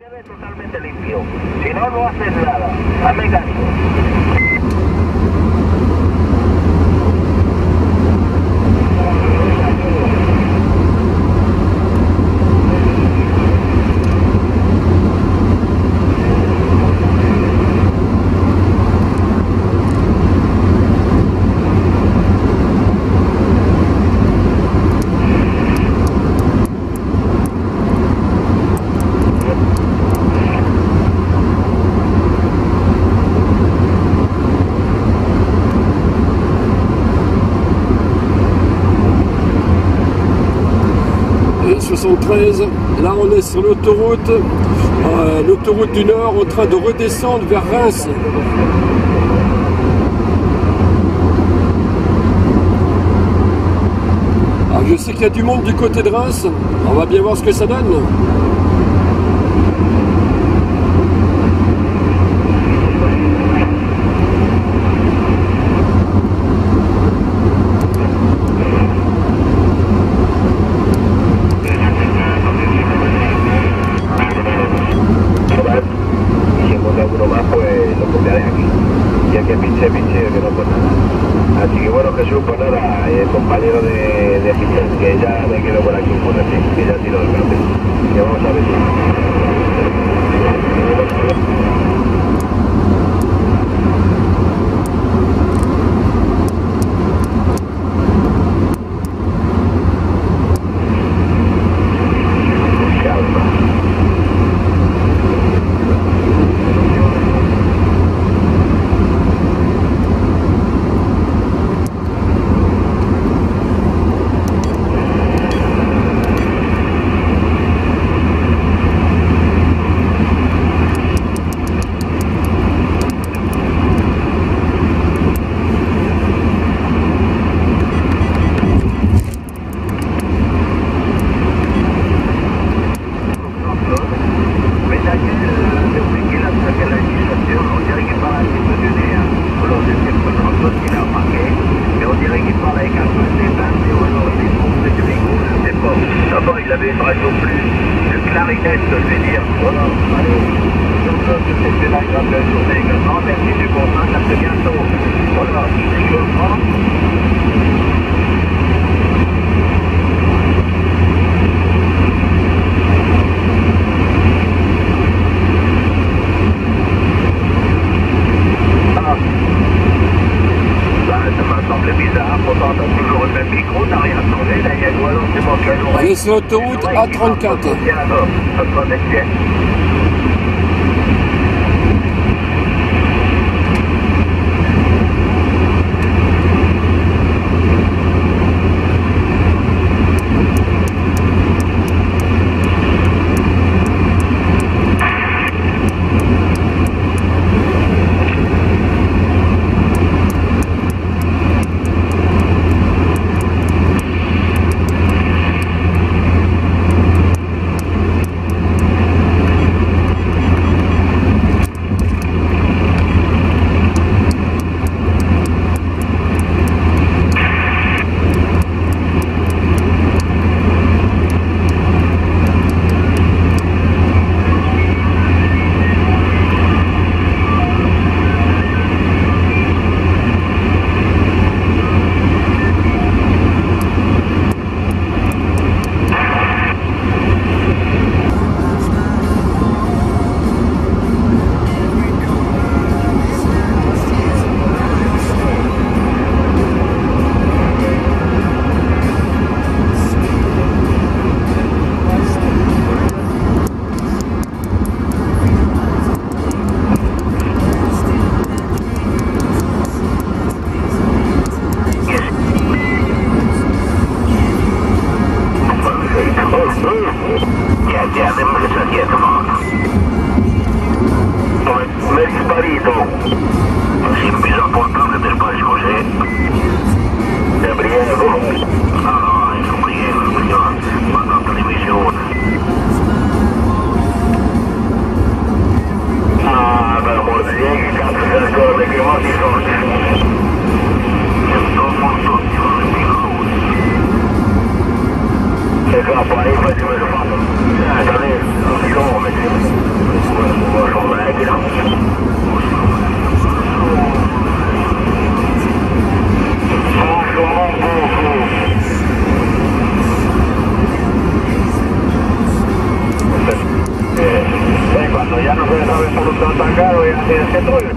Totalmente limpio. Si no, no haces nada. Hazme caso. Là on est sur l'autoroute du Nord en train de redescendre vers Reims. Alors je sais qu'il y a du monde du côté de Reims, on va bien voir ce que ça donne. Así que bueno, Jesús, pues nada, el compañero de asistencia, que ya me quedo por aquí, por decir, que ya tiro el cable, que vamos a ver. Il avait une radio plus clarinette, je vais dire. Voilà, allez, je vous souhaite que c'était une agréable journée également. Merci du contact, à très bientôt. Voilà, je le prends. Allez sur l'autoroute A34. Por ahí fue el primer paso. También, así como me cuando ya no se sabe por dónde atacar o ya tienes que truir.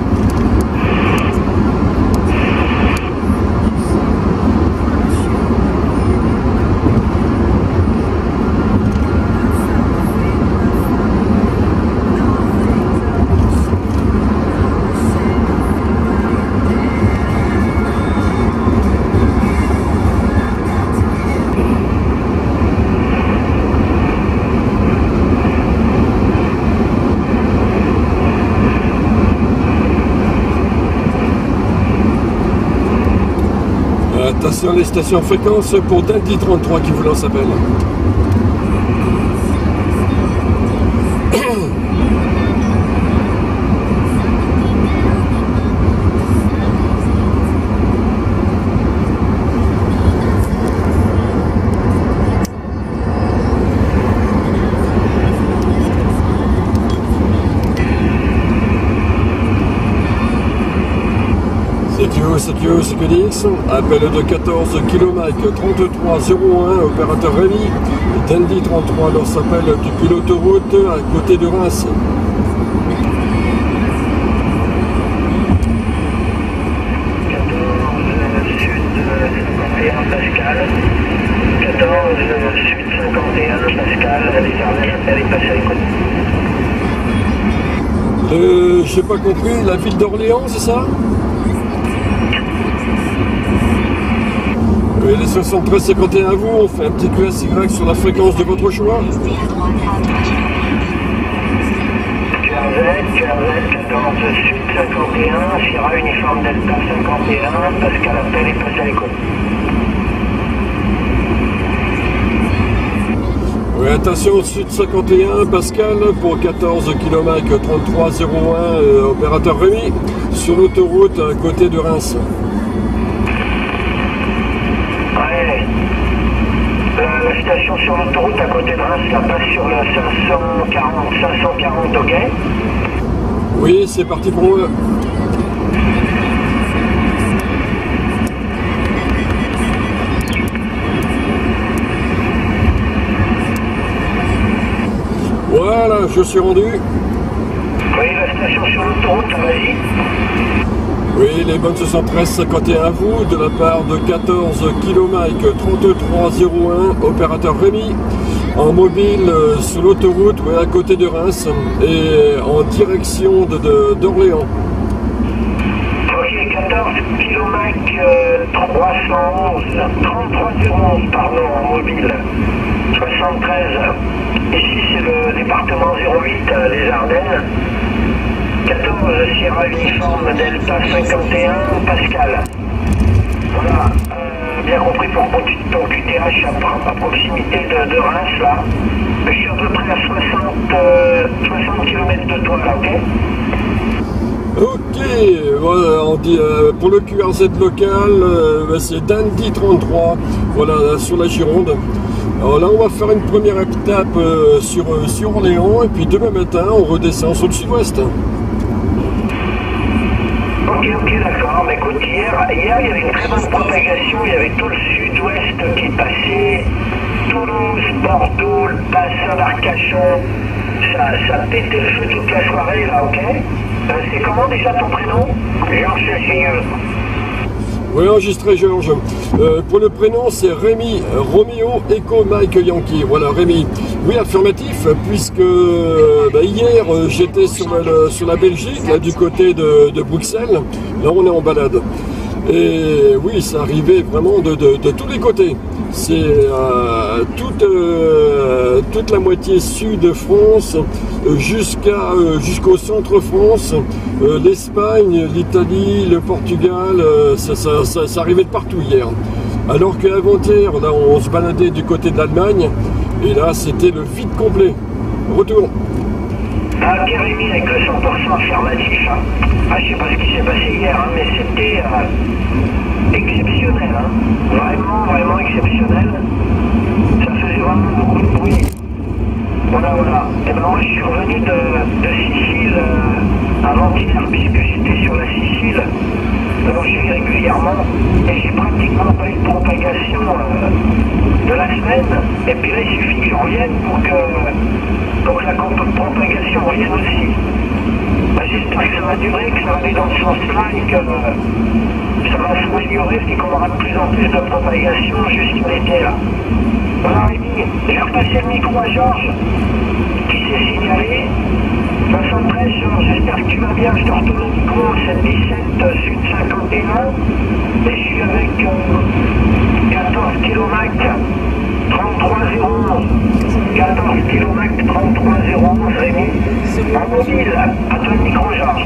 Attention, les stations fréquences pour Dundee 33 qui vous lance appel. C'est que Dix, appel de 14 km 3301, opérateur Rémi, Dundee 33 lance appel depuis l'autoroute à côté de Reims. 14 sud 51 Pascal, 14 sud 51 Pascal, les Ardennes, elle est passée à l'écoute. J'ai pas compris, la ville d'Orléans, c'est ça? Oui, les 73-51 à vous, on fait un petit QSY sur la fréquence de votre choix. QRZ, 14 sud 51, Sierra uniforme Delta 51, Pascal appel et passe à l'écoute. Oui, attention, sud 51, Pascal, pour 14 km 3301, opérateur Rémi, sur l'autoroute à côté de Reims. Ouais. La station sur l'autoroute à côté de Reims, la passe sur le 540, ok? Oui, c'est parti pour moi. Voilà, je suis rendu. Oui, la station sur l'autoroute, vas-y. Oui, les bonnes 73-51 à vous, de la part de 14 km 3301, opérateur Rémi, en mobile sur l'autoroute, oui, à côté de Reims, et en direction d'Orléans. Ok, 14 km 3301, pardon, en mobile, 73. Ici, c'est le département 08, les Ardennes. 14 Sierra uniforme Delta 51 Pascal. Voilà, bien compris pour ton QTH à proximité de Reims là. Je suis à peu près à 60 km de toi là, ok? Ok, voilà, on dit, pour le QRZ local, c'est Dundee 33, voilà, sur la Gironde. Alors là, on va faire une première étape sur Orléans, et puis demain matin, on redescend sur le sud-ouest. Ok, d'accord. Mais écoute, hier, il y avait une très bonne propagation. Il y avait tout le sud-ouest qui passait. Toulouse, Bordeaux, le bassin d'Arcachon. Ça pétait le feu toute la soirée, là, ok? C'est comment déjà ton prénom? Georges Chessigneux. Oui, enregistré Georges. Pour le prénom, c'est Rémi, Romeo, Echo, Mike, Yankee. Voilà, Rémi. Oui, affirmatif, puisque hier, j'étais sur la Belgique, là, du côté de Bruxelles. Là, on est en balade. Et oui, ça arrivait vraiment de tous les côtés. C'est toute la moitié sud de France, jusqu'au centre France, l'Espagne, l'Italie, le Portugal, ça arrivait de partout hier. Alors qu'avant-hier, là, on se baladait du côté de l'Allemagne, et là, c'était le vide complet. Retour. Ah, Rémi avec le 100% affirmatif. Hein. Ah, je sais pas ce qui s'est passé hier, hein, mais c'était exceptionnel. Hein. Vraiment, vraiment exceptionnel. Ça faisait vraiment beaucoup de bruit. Voilà. Et ben moi, je suis revenu de Sicile avant-hier, puisque j'étais sur la Sicile. suis régulièrement et j'ai pratiquement pas eu de propagation de la semaine. Et puis là, il suffit que je revienne pour que la propagation revienne aussi. Ben, j'espère que ça va durer, que ça va aller dans ce sens-là et que ça va s'améliorer et qu'on aura de plus en plus de propagation jusqu'à l'été là. Voilà Rémi, j'ai repassé le micro à Georges qui s'est signalé. 73 Georges, j'espère que tu vas bien, je te retourne le micro, 717 Sud 51 et je suis avec 14 km 3301 14 km 3301 Rémi, en mobile, à ton micro Georges.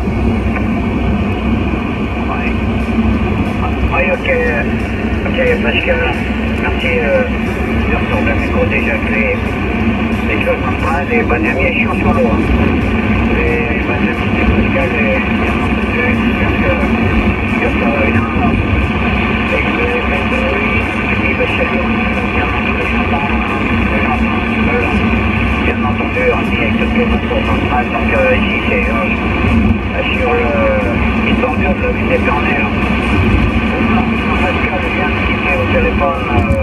Oui, ok Pascal, merci de retourner le micro déjà que les choses sont pas, les bonnes amies elles sont sur l'eau. Les bonnes amies de Pascal, j'espère que ça va bien. Et que les mecs de lui, qui va saluer, bien entendu, en direct depuis le tour central, donc ici c'est sur une bordure de la ville des Pernets. Pascal vient de quitter au téléphone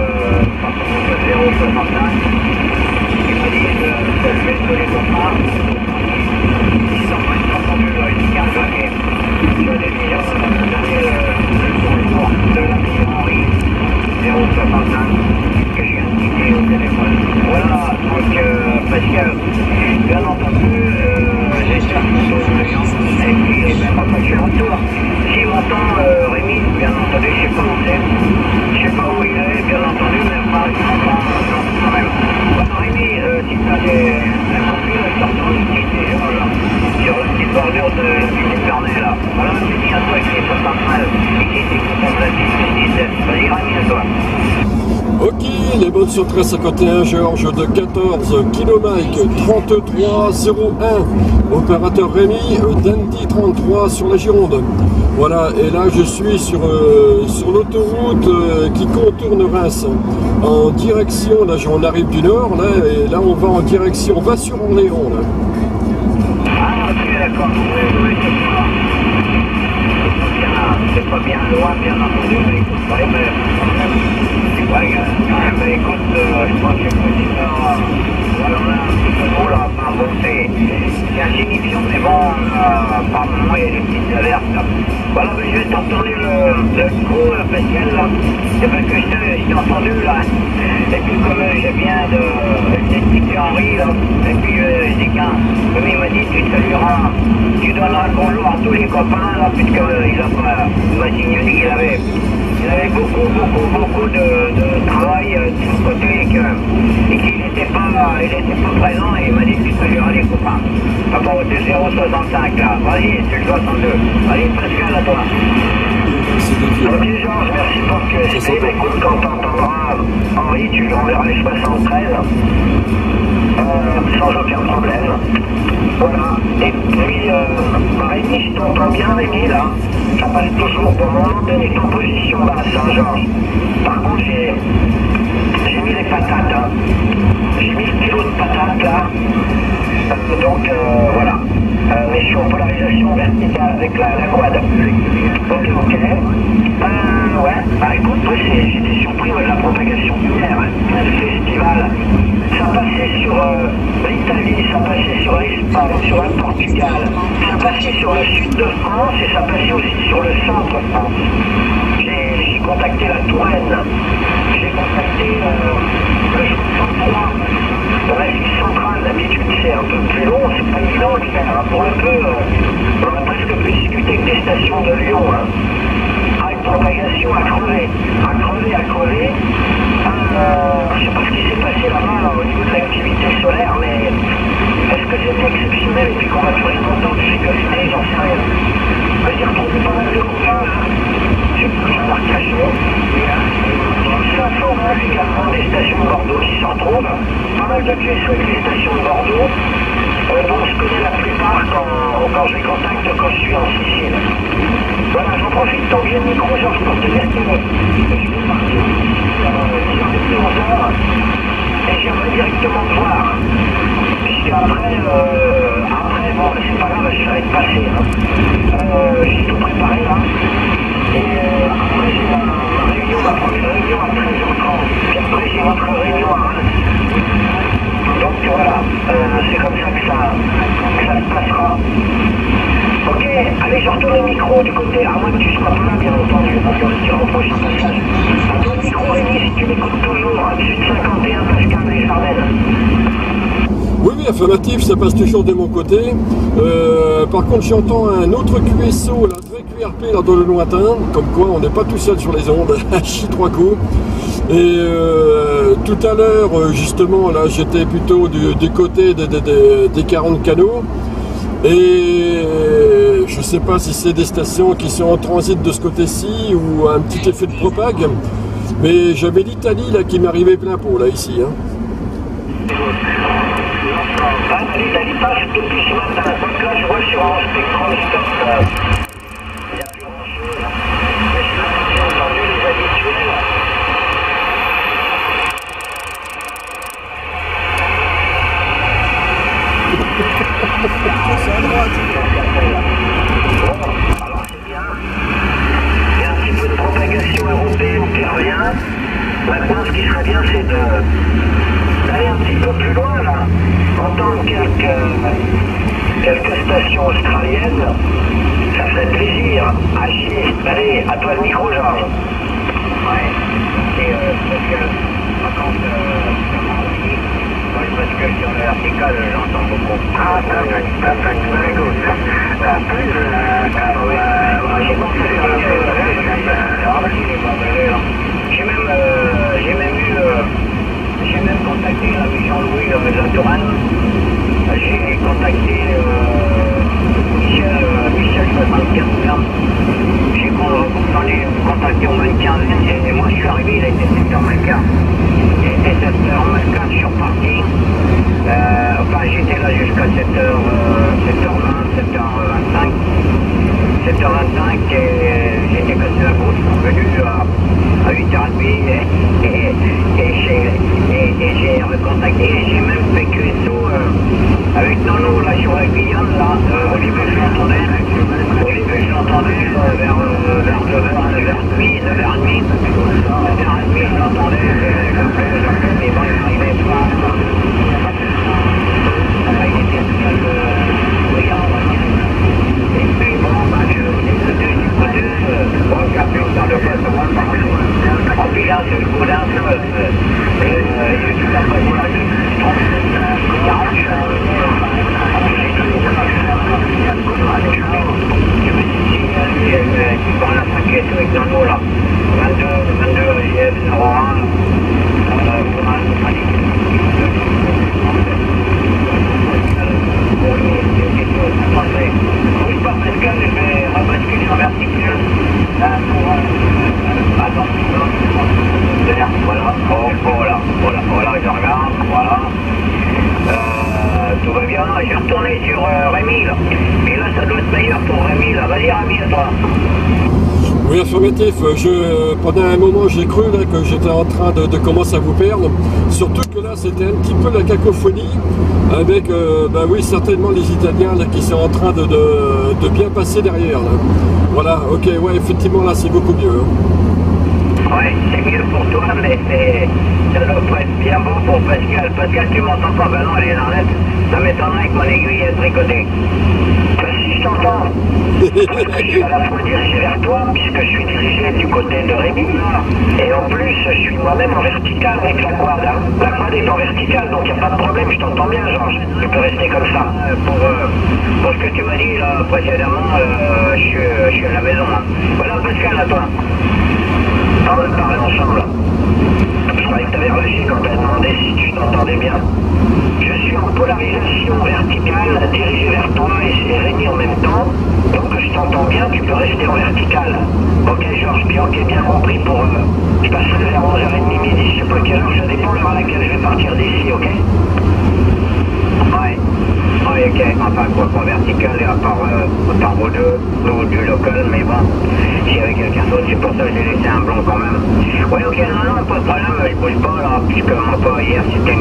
065. Il m'a dit de saluer tous les copains. Ils sont pas entendus, ils disent qu'un gagné. Je l'ai dit, le dernier tour de la ville Henri 065 que je viens de quitter au téléphone. Voilà, donc Pascal, bien entendu, j'espère que vous allez bien. Et puis, on va faire un tour. Si on entend Rémi, bien entendu, je sais pas où c'est. Je sais pas où il est, bien entendu, mais pas quand même. Voilà, Rémi, si tu as des configs, je te retourne ici, sur une petite bordure de la ville des Pernets, là. Voilà, c'est dit à toi qui est 73. Ici, c'est 77. Vas-y, Rémi, à toi. Ok, les bonnes sur 1351 Georges de 14 km 3301. Opérateur Rémi, Dandy 33 sur la Gironde. Voilà, et là je suis sur l'autoroute qui contourne Reims. En direction, là on arrive du nord, là, et là on va en direction, on va sur Orléans. Là. Ah ok, d'accord, oui, c'est pas bien loin, bien entendu, mais écoute, ouais, mais écoute, je crois que j'ai posé voilà, on a un petit peu d'eau là, enfin bon, c'est insignifiant, mais bon, par moment il y a des petites alertes là. Voilà, mais je vais te retourner le coup, Pascal, là, c'est parce que je t'ai entendu là, et puis comme je viens de quitter Henri là, et puis je dis qu'un, comme il m'a dit, tu salueras, tu donneras bonjour à tous les copains là, puisqu'il m'a signalé qu'il avait beaucoup de travail de son côté et qu'il n'était pas présent et il m'a dit que tu salueras les copains. Papa au 065 là, vas-y, c'est le 62. Allez Pascal, à toi. Ok Georges, merci pour ce que c'est. Mais écoute, quand t'entendras Henri, tu lui enverras les 73 sans aucun problème. Voilà. Et puis Rémi, je t'entends bien Rémi là. Ça passe toujours pour moi. Tenez en position basse, hein, Georges. Par contre, j'ai mis les patates. Hein. J'ai mis le kilo de patates là. Donc voilà. Mais je suis en polarisation verticale avec la quad. Ok. Ouais. Bah écoute, j'étais surpris de la propagation hier, le festival. Ça passait sur l'Italie, ça passait sur l'Espagne, sur le Portugal, ça passait sur le sud de France et ça passait aussi sur le centre de France. J'ai contacté la Touraine, j'ai contacté le 63, le Récif central. D'habitude c'est un peu plus long, c'est pas évident de le faire. Pour un peu, on a presque pu discuter que des stations de Lyon. Hein. Une propagation à crever. Je sais pas ce qui s'est passé là-bas au niveau de l'activité solaire, mais est-ce que c'était exceptionnel et puis qu'on va plus rien entendre de sécurité, j'en sais rien. J'ai retrouvé pas mal de copains là. J'ai pris un Arcachon. 520 également des stations de Bordeaux qui se retrouvent. Pas mal de QSO avec les stations de Bordeaux. Dont je connais la plupart quand je les contacte quand je suis en Sicile. Voilà, j'en profite tant bien le micro, Georges, pour te dire que je suis parti depuis 11h et j'aimerais directement te voir. Puisqu'après, bon, c'est pas grave, je serai de passer. J'ai tout préparé là. après, j'ai ma réunion, ma première réunion à 13h30. Puis après, j'ai votre réunion à 1. Donc voilà, c'est comme ça que ça se passera. Ok, allez, je retourne le micro du côté, à moins que tu sois pas là, bien entendu, parce que tu au prochain passage. À toi le micro, Rémi, si tu m'écoutes toujours, au-dessus de 51, Pascal Desjardins. Oui, oui, affirmatif, ça passe toujours de mon côté. Par contre, j'entends un autre QSO, là, très QRP, là, dans le lointain, comme quoi on n'est pas tout seul sur les ondes, chie 3 coups. Et tout à l'heure, justement, là, j'étais plutôt du côté des 40 canaux. Et je ne sais pas si c'est des stations qui sont en transit de ce côté-ci ou un petit effet de propague. Mais j'avais l'Italie là qui m'arrivait plein pot, là, ici. Hein. L'Italie passe depuis ce matin. Donc là, je vois sur un spectrum stop. Il n'y a plus grand-chose. Mais je n'ai pas entendu les habituels. C'est à droite. Bon, alors c'est bien. Il y a un petit peu de propagation européenne qui revient. Maintenant, ce qui serait bien, c'est d'aller un petit peu plus loin, là. Entendre quelques stations australiennes. Ça ferait plaisir. Ah, chier. Allez, à toi le micro, Georges. Ouais. Et parce que, quand moi, parce que sur le vertical, j'entends beaucoup. Ah, perfect, very good. J'ai même contacté l'ami Jean-Louis Latourane. J'ai contacté Michel 75. J'ai contacté au mannequin et moi je suis arrivé, il a été 7h mannequin. Il était 7h, je suis reparti. Enfin, j'étais là jusqu'à 7h20, 7h25. 7h25 et j'étais cassé la bourse, je suis revenu à 8h30 et j'ai recontacté et j'ai même fait QSO avec Nono là sur la Guyane là. Au début je l'entendais vers 9h30, 9h30 je l'entendais, j'appelais, mais bon il n'arrivait pas. Il était tout seul brillant, on va dire. Et puis bon, bon, j'ai appelé dans le poste, en puis là, c'est le coup d'un fleuve. Et tout à fait, voilà, il arrange. Je me suis dit, qui parle à 5 et tout avec Nano, là. 22 AGF 01. Oui, pas Pascal, je vais rebasculer en verticale pour attends, voilà, je regarde, voilà. Tout va bien, j'ai retourné sur Rémi là. Et là ça doit être meilleur pour Rémi là. Vas-y Rémi, à toi. Oui, affirmatif. Pendant un moment, j'ai cru là, que j'étais en train de commencer à vous perdre. Surtout que là, c'était un petit peu la cacophonie avec, bah oui, certainement les Italiens là, qui sont en train de bien passer derrière. Là. Voilà, ok, ouais, effectivement, là, c'est beaucoup mieux. Hein. Ouais, c'est mieux pour toi, mais ça doit pas être bien bon pour Pascal. Pascal, tu m'entends pas? Ben non, elle est l'arrête. Ça m'étonnerait que mon aiguille est tricotée. Si je t'entends, je suis à la fois dirigé vers toi, puisque je suis dirigé du côté de Rémi, et en plus, je suis moi-même en vertical avec la quad. Hein. La quad est en vertical, donc il n'y a pas de problème, je t'entends bien, Georges. Tu peux rester comme ça. Pour ce que tu m'as dit là, précédemment, je suis à la maison. Hein. Voilà, Pascal, à toi. On va parler ensemble. Je croyais que tu avais relâché quand tu as demandé si tu t'entendais bien. Je suis en polarisation verticale, dirigé vers toi et Rémi en même temps. Donc je t'entends bien, tu peux rester en verticale. Ok Georges, bien ok, bien compris pour... je passerai vers 11h30 midi, je sais pas quelle heure, ça dépend l'heure à laquelle je vais partir d'ici, ok? Ouais. Ouais, ok, enfin quoi, pas vertical et à part vos deux, ou du local, mais bon, s'il y avait quelqu'un d'autre, c'est pour ça que j'ai laissé un blond quand même. Ouais, ok, non, pas de problème, je bouge pas là, puisque mon pas hier, c'était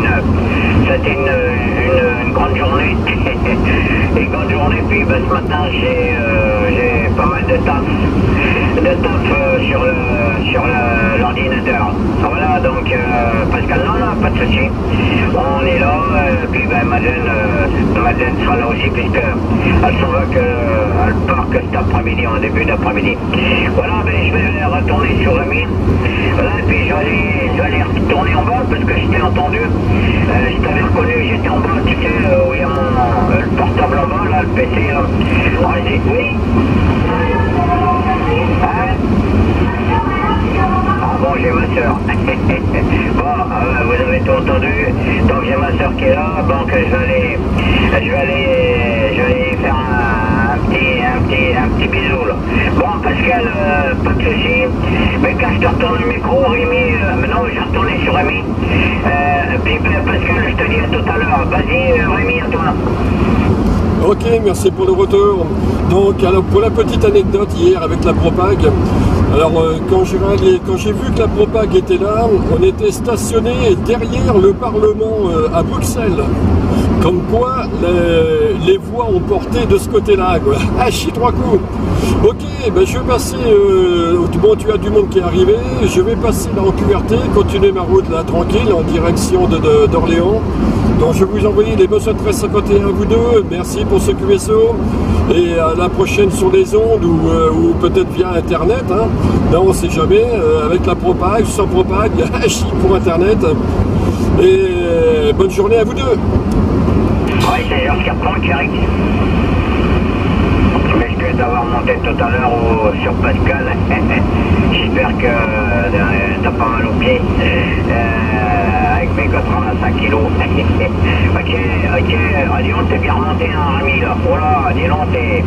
une grande journée, une grande journée, puis ben, ce matin, j'ai pas mal de taf le taf sur l'ordinateur. Voilà, donc Pascal, non, pas de souci. On est là, puis ben, Madeleine sera là aussi, puisque elle s'en va elle part que cet après-midi, en début d'après-midi. Voilà, ben, je vais retourner sur Rémi. Voilà, et puis je vais aller retourner en bas, parce que je t'ai entendu. Je t'avais reconnu, j'étais en bas, tu sais, où il y a le portable en bas, là, le PC. Là. Allez, oui. Hein? Ah bon, j'ai ma soeur. Bon, vous avez tout entendu. Donc j'ai ma soeur qui est là. Donc je vais aller faire un petit bisou là. Bon Pascal, pas de soucis. Mais quand je te retourne le micro, Rémi, non, je vais retourner sur Rémi. Puis Pascal, je te dis à tout à l'heure. Vas-y Rémi, à toi. Ok, merci pour le retour. Donc, alors pour la petite anecdote hier avec la Propag, alors quand j'ai vu que la Propag était là, on était stationné derrière le Parlement à Bruxelles. Comme quoi, les voix ont porté de ce côté-là, quoi. Ah, chie trois coups. Ok, ben je vais passer, bon, tu as du monde qui est arrivé, je vais passer là en QRT, continuer ma route là tranquille en direction d'Orléans. Donc je vais vous envoyer les Mossad 1351 à vous deux, merci pour ce QSO, et à la prochaine sur les ondes ou peut-être via internet, hein. Non, on sait jamais, avec la Propag, sans Propag, chie pour internet, et bonne journée à vous deux. Oui, c'est Georges Carpent qui arrive. Je m'excuse d'avoir monté tout à l'heure sur Pascal. J'espère que t'as pas mal au pied. Avec mes 85 kilos. Ok, dis donc, t'es bien remonté, hein, Rémi, là. Voilà, dis donc, t'es...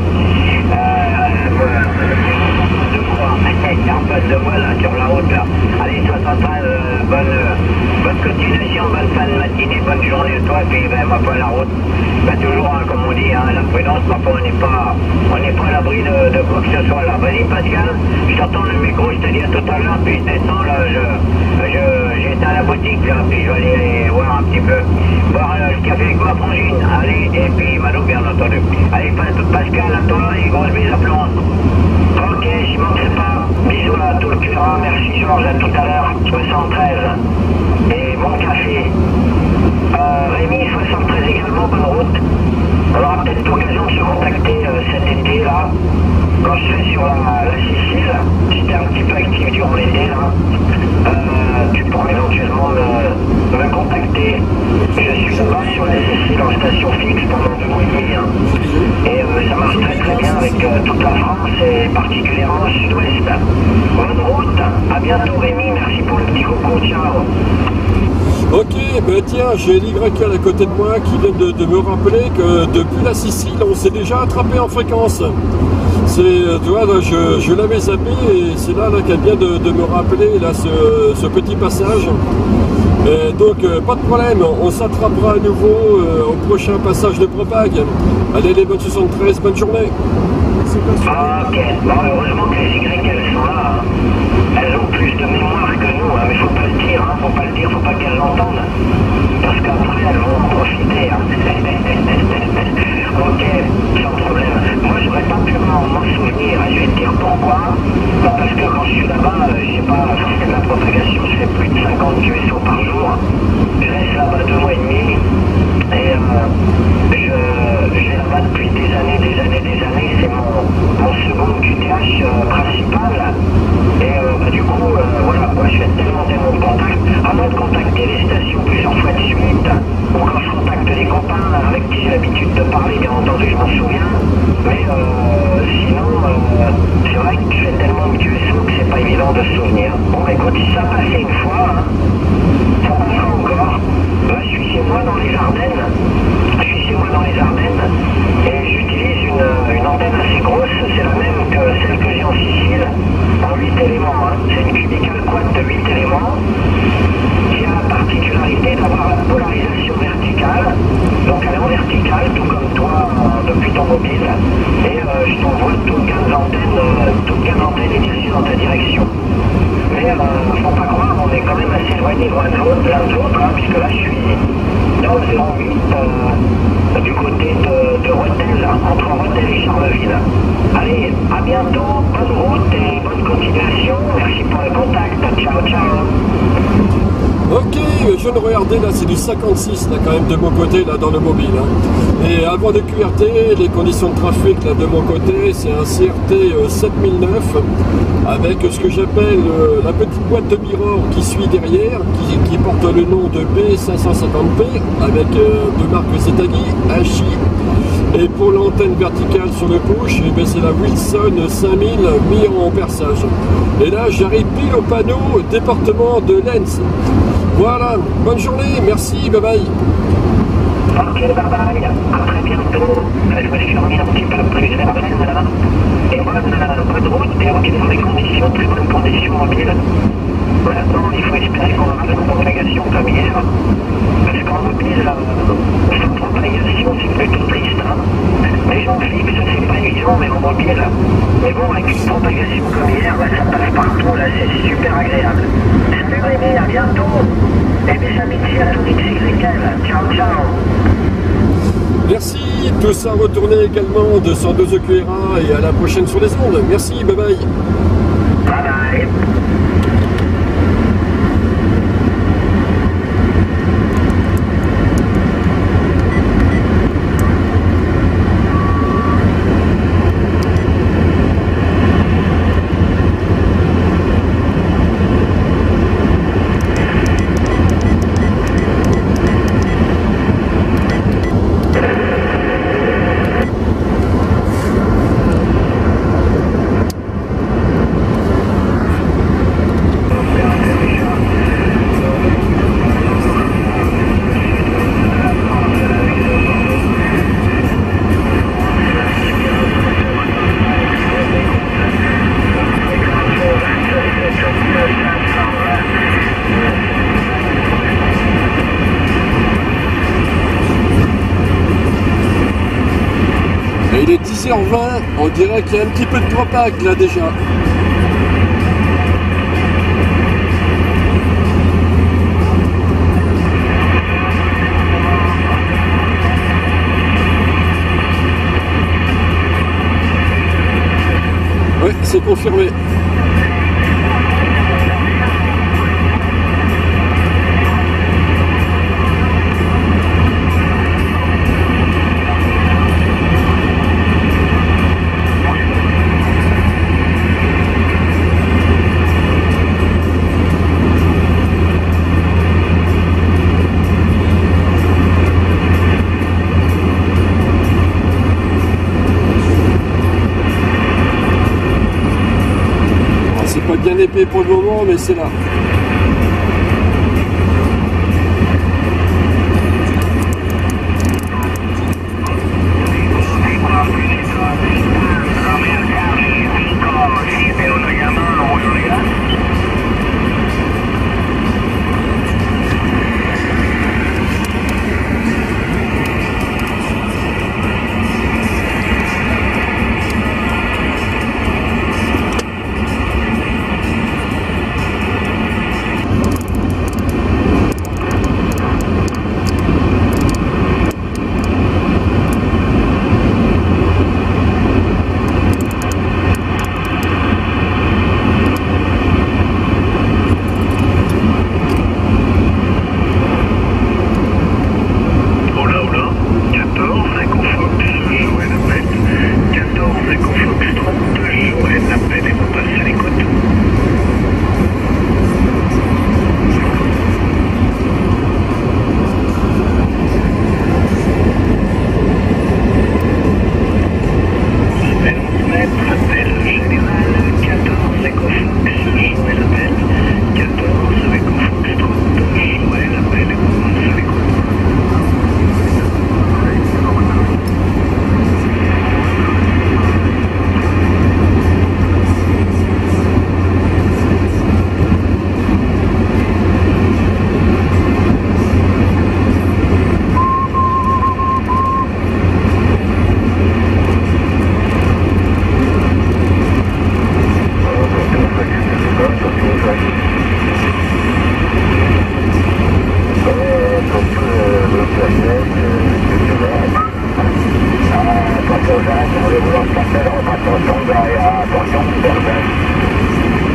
de quoi en face de moi, là, sur la route, là. Allez, 73, bonne continuation, bonne fin de matinée, bonne journée à toi, et puis, ben, ma foi, la route. Ben, toujours, hein, comme on dit, hein, la prudence, parfois, on n'est pas à l'abri de quoi que ce soit, là. Vas-y, Pascal, je t'entends le micro, je te dis à tout à l'heure, puis je descends, là, j'étais à la boutique, là, puis je vais aller voir un petit peu, boire le café avec ma frangine, allez, et puis Mano, bien entendu. Allez, Pascal, à toi, et grosse bise à Florence. Ok, j'y manquerai pas. Bisous à tout le cœur, merci Georges, à tout à l'heure, 73. Et bon café. Rémi, 73 également, bonne route. On aura peut-être l'occasion de se contacter cet été, là, quand je serai sur la Sicile. J'étais un petit peu actif durant l'été, là. Tu pourras éventuellement me contacter. Je suis là-bas sur la Sicile en station fixe pendant 2 mois et demi. Hein. Et ça marche très très bien avec toute la France et particulièrement le sud-ouest. Bonne route, à bientôt Rémi, merci pour le petit coucou, ciao. Ok, ben tiens, j'ai l'YL à côté de moi qui vient de me rappeler que depuis la Sicile, on s'est déjà attrapé en fréquence. Tu vois, là, je l'avais zappé et c'est là qu'elle vient de me rappeler là, ce petit passage. Et donc, pas de problème, on s'attrapera à nouveau au prochain passage de Propag. Allez, les bonnes 73, bonne journée. Ah, ok, bon, heureusement que les YL sont là. Hein. Elles ont plus de mémoire que nous, hein, mais faut pas le dire, hein, faut pas qu'elles l'entendent. Parce qu'après, elles vont en profiter. Hein. Ok, sans problème. Moi, j'aurais pas pu m'en souvenir, je vais te dire pourquoi. Pas parce que quand je suis là-bas, j'ai pas fait de la propagation, je fais plus de 50 QSO par jour. Je reste là-bas 2 mois et demi. Et je vais là-bas depuis des années. C'est mon second QTH principal. Et du coup, voilà, quoi, je fais tellement de contacts. Avant de contacter les stations plusieurs fois de suite, ou quand je contacte des copains avec qui j'ai l'habitude de parler, bien entendu, je m'en souviens. Mais sinon, c'est vrai que je fais tellement de QSO que c'est pas évident de se souvenir. Bon, écoute, si ça passait une fois, hein, ça passera encore. Là, je suis chez moi dans les Ardennes. Et j'utilise une antenne assez grosse, c'est la même que celle que j'ai en Sicile, en 8 éléments. Hein. C'est une Cubical Quad de 8 éléments qui a la particularité d'avoir une polarisation verticale. Donc elle est en verticale, tout comme toi depuis ton mobile. Et je t'envoie toute 15 antennes et dirigées dans ta direction. Mais faut pas croire, on est quand même assez éloignés l'un de l'autre, hein, puisque là je suis dans le 08 du côté de Rethel, entre Rethel et Charleville. Allez, à bientôt, bonne route et bonne continuation. continuation. Merci pour le contact. Ciao, ciao. Ok, je viens de regarder, là c'est du 56 là, quand même de mon côté là dans le mobile. Hein. Et avant de QRT, les conditions de trafic là de mon côté, c'est un CRT 7009 avec ce que j'appelle la petite boîte de mirror qui suit derrière, qui porte le nom de B550P avec de marque Zetagi, HI. Et pour l'antenne verticale sur le push, eh c'est la Wilson 5000 mis en perçage. Et là j'arrive pile au panneau département de Lens. Voilà, bonne journée, merci, bye bye. Ok, bye bye, à très bientôt. Je me suis remis un petit peu plus vers Rennes là. Et bonne route, et ok, dans des conditions, très bonnes conditions mobiles. Maintenant, il faut espérer qu'on aura une propagation comme hier. Parce qu'en mobile, sans propagation, c'est plutôt triste. Hein. Les gens fixes, c'est pas évident, mais en mobile. Mais bon, avec une propagation comme hier, ça passe partout, là, c'est super agréable. Salut Rémi, à bientôt. Et mes amitiés à tous XXL. Ciao, ciao. Merci, tous à retourner également de 102 QRA et à la prochaine sur les ondes. Merci, bye bye. Bye bye. Il est 10h20, on dirait qu'il y a un petit peu de propag là déjà. Oui, c'est confirmé. Pas bien épais pour le moment, mais c'est là. Attention,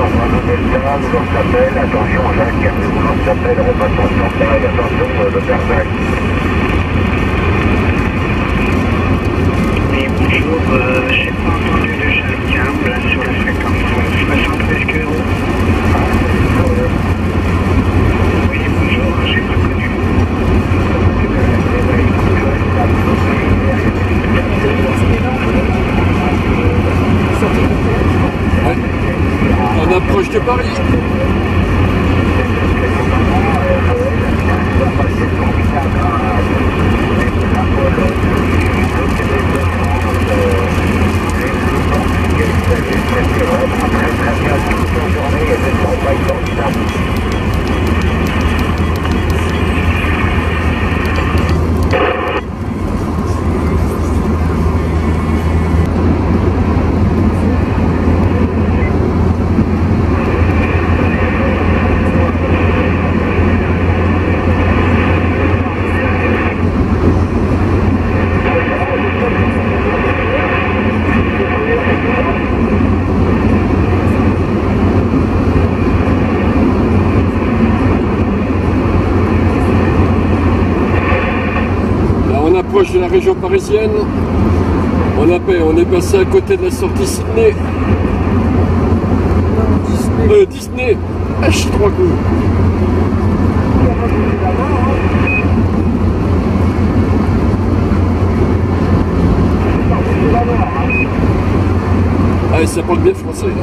Bravo Delta, vous lance l'appel, attention Jacques, vous lance l'appel, repasse en stand-by, attention le père Jacques. Oui, bonjour, j'ai pas entendu de Jacques, hein, là sur la fréquence 73 km. Oui, bonjour, j'ai pas connu. Ouais. On approche de Paris. Proche de la région parisienne, on est passé à côté de la sortie Sydney. Disney. Ah, je suis trois coups. Ah, ça parle bien français là.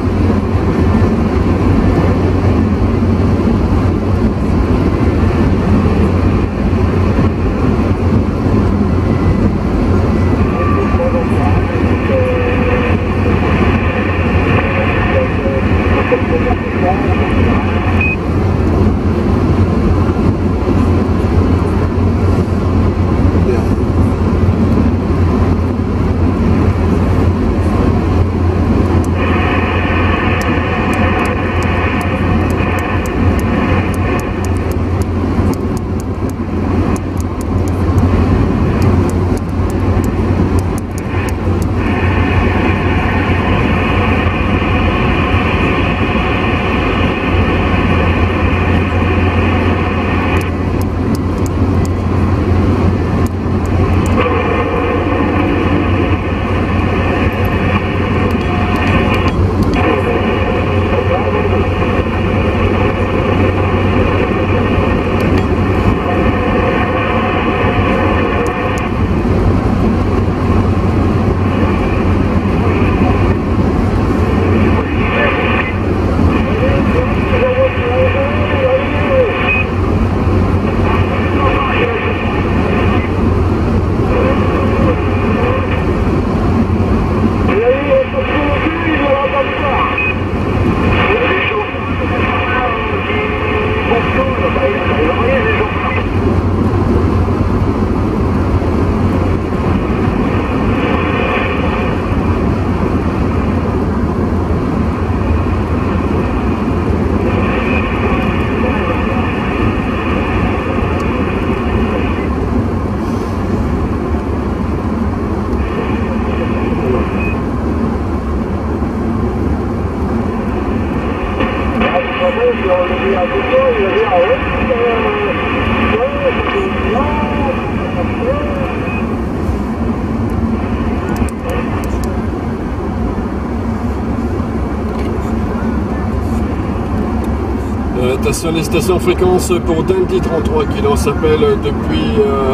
Attention les stations fréquences pour Dundee 33 qui l'on s'appelle depuis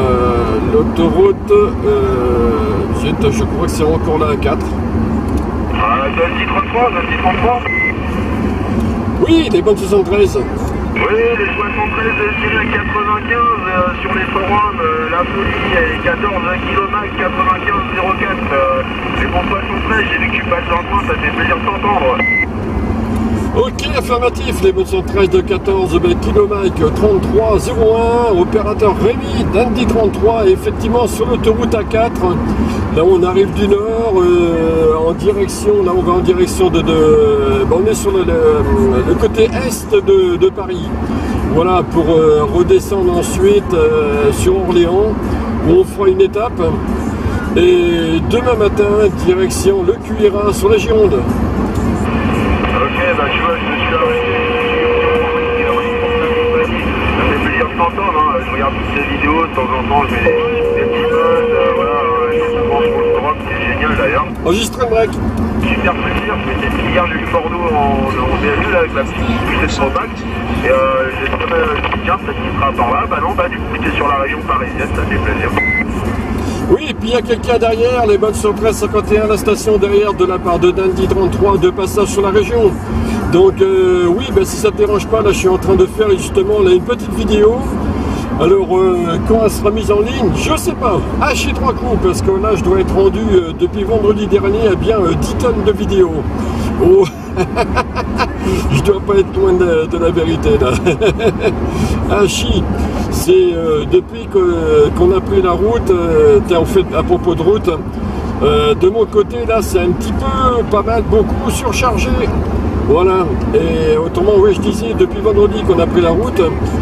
l'autoroute. Je crois que c'est encore la 4. Dundee 33, Dundee 33. Oui, les bonnes 73. Oui, les 73 tirés 95 sur les forums, la folie est 14 km 95 04. Les bons 73, j'ai vu que tu passes dans le coin, ça fait plaisir de t'entendre. Ok, affirmatif, les bonnes 13 de 14 km 33 01, opérateur Rémi, Dundee 33, effectivement sur l'autoroute A4. Là on arrive du nord, en direction, là on va en direction on est sur le côté est de Paris. Voilà, pour redescendre ensuite sur Orléans, où on fera une étape. Et demain matin, direction le Cuiras sur la Gironde. Ok, bah tu vois, je me suis fantôme, hein. Je regarde toutes ces vidéos, de temps en temps, je mets des petits buzz, voilà, souvent sur le forum, c'est génial d'ailleurs. Enregistré le break. Super plaisir, je m'étais dit hier, j'ai vu Bordeaux en BLU là, avec la petite poussée de Propac, et j'ai très mal dit, tiens, peut-être qu'il sera par là, bah non, bah du coup, j'étais sur la région parisienne, ça fait plaisir. Oui, et puis il y a quelqu'un derrière, les bonnes sur 1351, la station derrière de la part de Dandy 33, de passage sur la région. Donc oui, ben, si ça ne te dérange pas, là je suis en train de faire justement là, une petite vidéo. Alors quand elle sera mise en ligne, je sais pas, hacher 3 coups, parce que là je dois être rendu depuis vendredi dernier à bien 10 tonnes de vidéos. Oh. Je dois pas être loin de la vérité là. Hachi, c'est depuis qu'on a pris la route, en fait à propos de route, de mon côté là c'est un petit peu, pas mal, beaucoup surchargé. Voilà, et autrement, ouais, je disais, depuis vendredi qu'on a pris la route,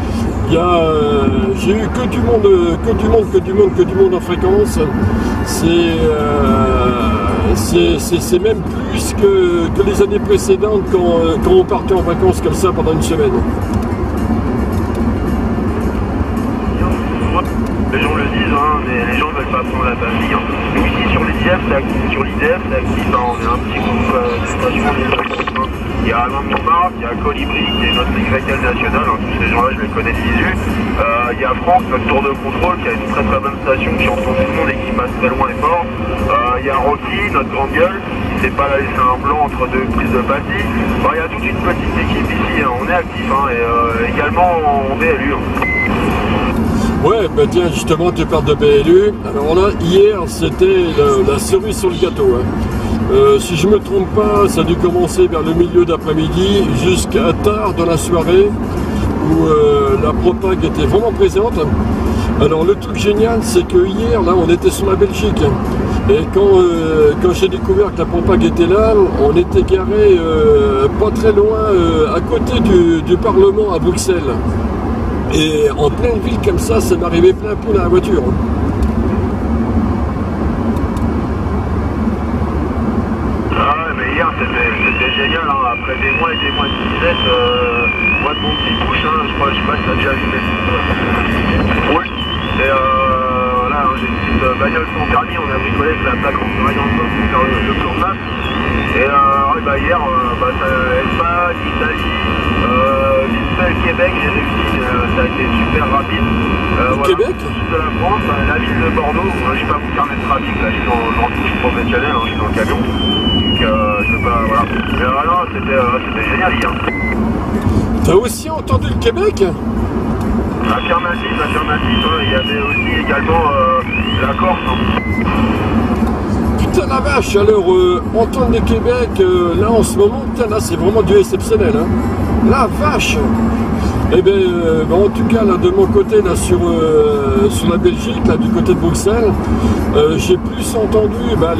j'ai eu que du monde en fréquence. C'est même plus que les années précédentes quand on partait en vacances comme ça pendant une semaine. Les gens le disent, hein, mais les gens veulent pas prendre la famille. Hein. Nous ici sur l'IDF, c'est actif, hein, on est un petit groupe de stations. Il y a Alain Montmartre, il y a Colibri qui est notre YL national, hein, tous ces gens-là je les connais de visu. Il y a France, notre tour de contrôle, qui a une très très bonne station, qui entend tout le monde et qui passe très loin et fort. Il y a Rocky, notre grande gueule, qui ne s'est pas laissé un blanc entre deux prises de pâtis. Il y a toute une petite équipe ici, hein, on est actif, hein, et également en BLU. Hein. Ouais, bah tiens, justement, tu parles de BLU. Alors là, hier, c'était la cerise sur le gâteau. Hein. Si je me trompe pas, ça a dû commencer vers le milieu d'après-midi jusqu'à tard dans la soirée où la Propac était vraiment présente. Alors le truc génial, c'est que hier, là, on était sur la Belgique. Et quand j'ai découvert que la Propac était là, on était garé pas très loin, à côté du Parlement à Bruxelles. Et en pleine ville comme ça m'arrivait plein pot dans la voiture. C'était génial, hein. Après des mois et des mois de disette, moi de mon petit bouche, hein, je sais pas si t'as déjà vu, mais oui, et voilà, hein, j'ai une petite bagnole sans permis, on a bricolé avec la plaque en rayon de pour faire le plan de masse, et bah, hier, Espagne, Italie, vite fait le Québec, j'ai réussi, ça a été super rapide. Voilà, Québec le sud de la France, la ville de Bordeaux, je ne vais pas vous fermer le trafic, là je suis dans le touche professionnel, hein, je suis dans le camion. Je veux pas, voilà. Mais non, c'était génial hier. T'as aussi entendu le Québec? Affirmatif, hein. Il y avait aussi également la Corse. Hein. Putain la vache, alors entendre le Québec, là en ce moment, putain là c'est vraiment du exceptionnel. Hein. La vache. Eh bien, en tout cas, là, de mon côté, là, sur la Belgique, là, du côté de Bruxelles, j'ai plus entendu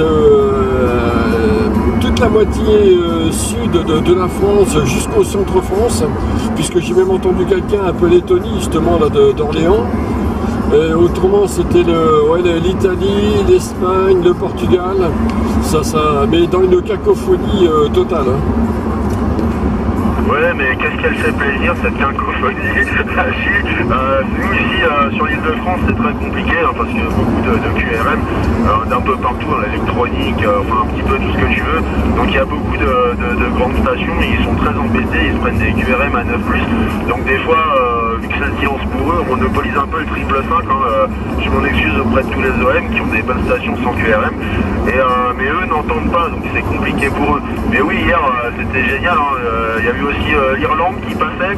toute la moitié sud de la France jusqu'au centre-France, puisque j'ai même entendu quelqu'un appeler Tony, justement, là, d'Orléans. Autrement, c'était l'Italie, l'Espagne, le Portugal, mais dans une cacophonie totale. Hein. Ouais, mais qu'est-ce qu'elle fait plaisir cette cacophonie. Nous ici sur l'île de France c'est très compliqué hein, parce qu'il y a beaucoup de QRM d'un peu partout, dans l'électronique, enfin un petit peu tout ce que tu veux. Donc il y a beaucoup de grandes stations et ils sont très embêtés, ils se prennent des QRM à 9+. Donc des fois, vu que c'est le silence pour eux, on monopolise un peu le 555. Hein, je m'en excuse auprès de tous les OM qui ont des bonnes stations sans QRM. Mais eux n'entendent pas, donc c'est compliqué pour eux. Mais oui, hier c'était génial, hein, il y a eu aussi l'Irlande qui passait,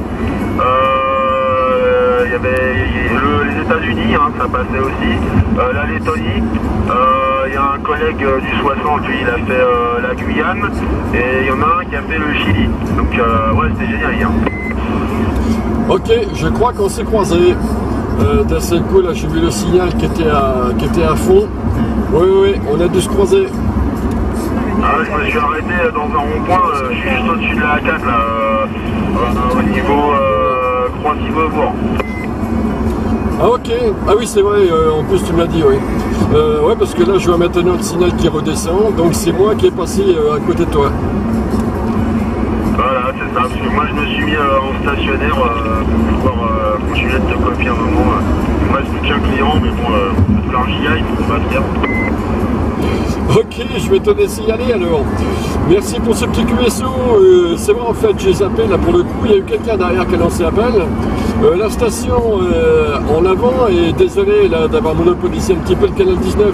il y avait les États-Unis, hein, ça passait aussi, la Lettonie, il y a un collègue du 60, lui il a fait la Guyane, et il y en a un qui a fait le Chili, donc ouais c'était génial hier. Ok, je crois qu'on s'est croisés. D'un seul coup là j'ai vu le signal qui était à fond. Oui, on a dû se croiser. Ah, je me suis arrêté dans un rond-point, je suis juste au-dessus de la A4 là, au niveau Croix-Civaux-Bourg. Ah ok, ah oui c'est vrai, en plus tu me l'as dit, oui. Ouais parce que là je vois maintenant le signal qui redescend, donc c'est moi qui est passé à côté de toi. Voilà, c'est Parce que moi je me suis mis en stationnaire pour pouvoir continuer de te copier un moment. Il me reste plus qu'un client, mais bon, leur giga, il faut pas bien. Ok, je vais te laisser y aller alors. Merci pour ce petit QSO. C'est vrai, en fait, j'ai zappé là pour le coup. Il y a eu quelqu'un derrière qui a lancé appel. La station en avant, et désolé là d'avoir monopolisé un petit peu le canal 19.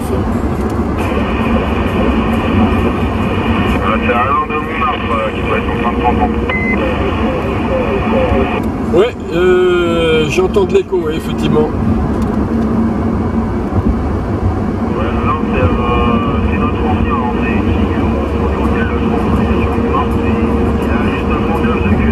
C'est Alain de Montmartre qui doit être en train de prendre. Ouais, j'entends de l'écho, ouais, effectivement. Ouais, là c'est notre ancien Landais qui contrôlait le transport sur Montmartre, et il a juste un vendeur de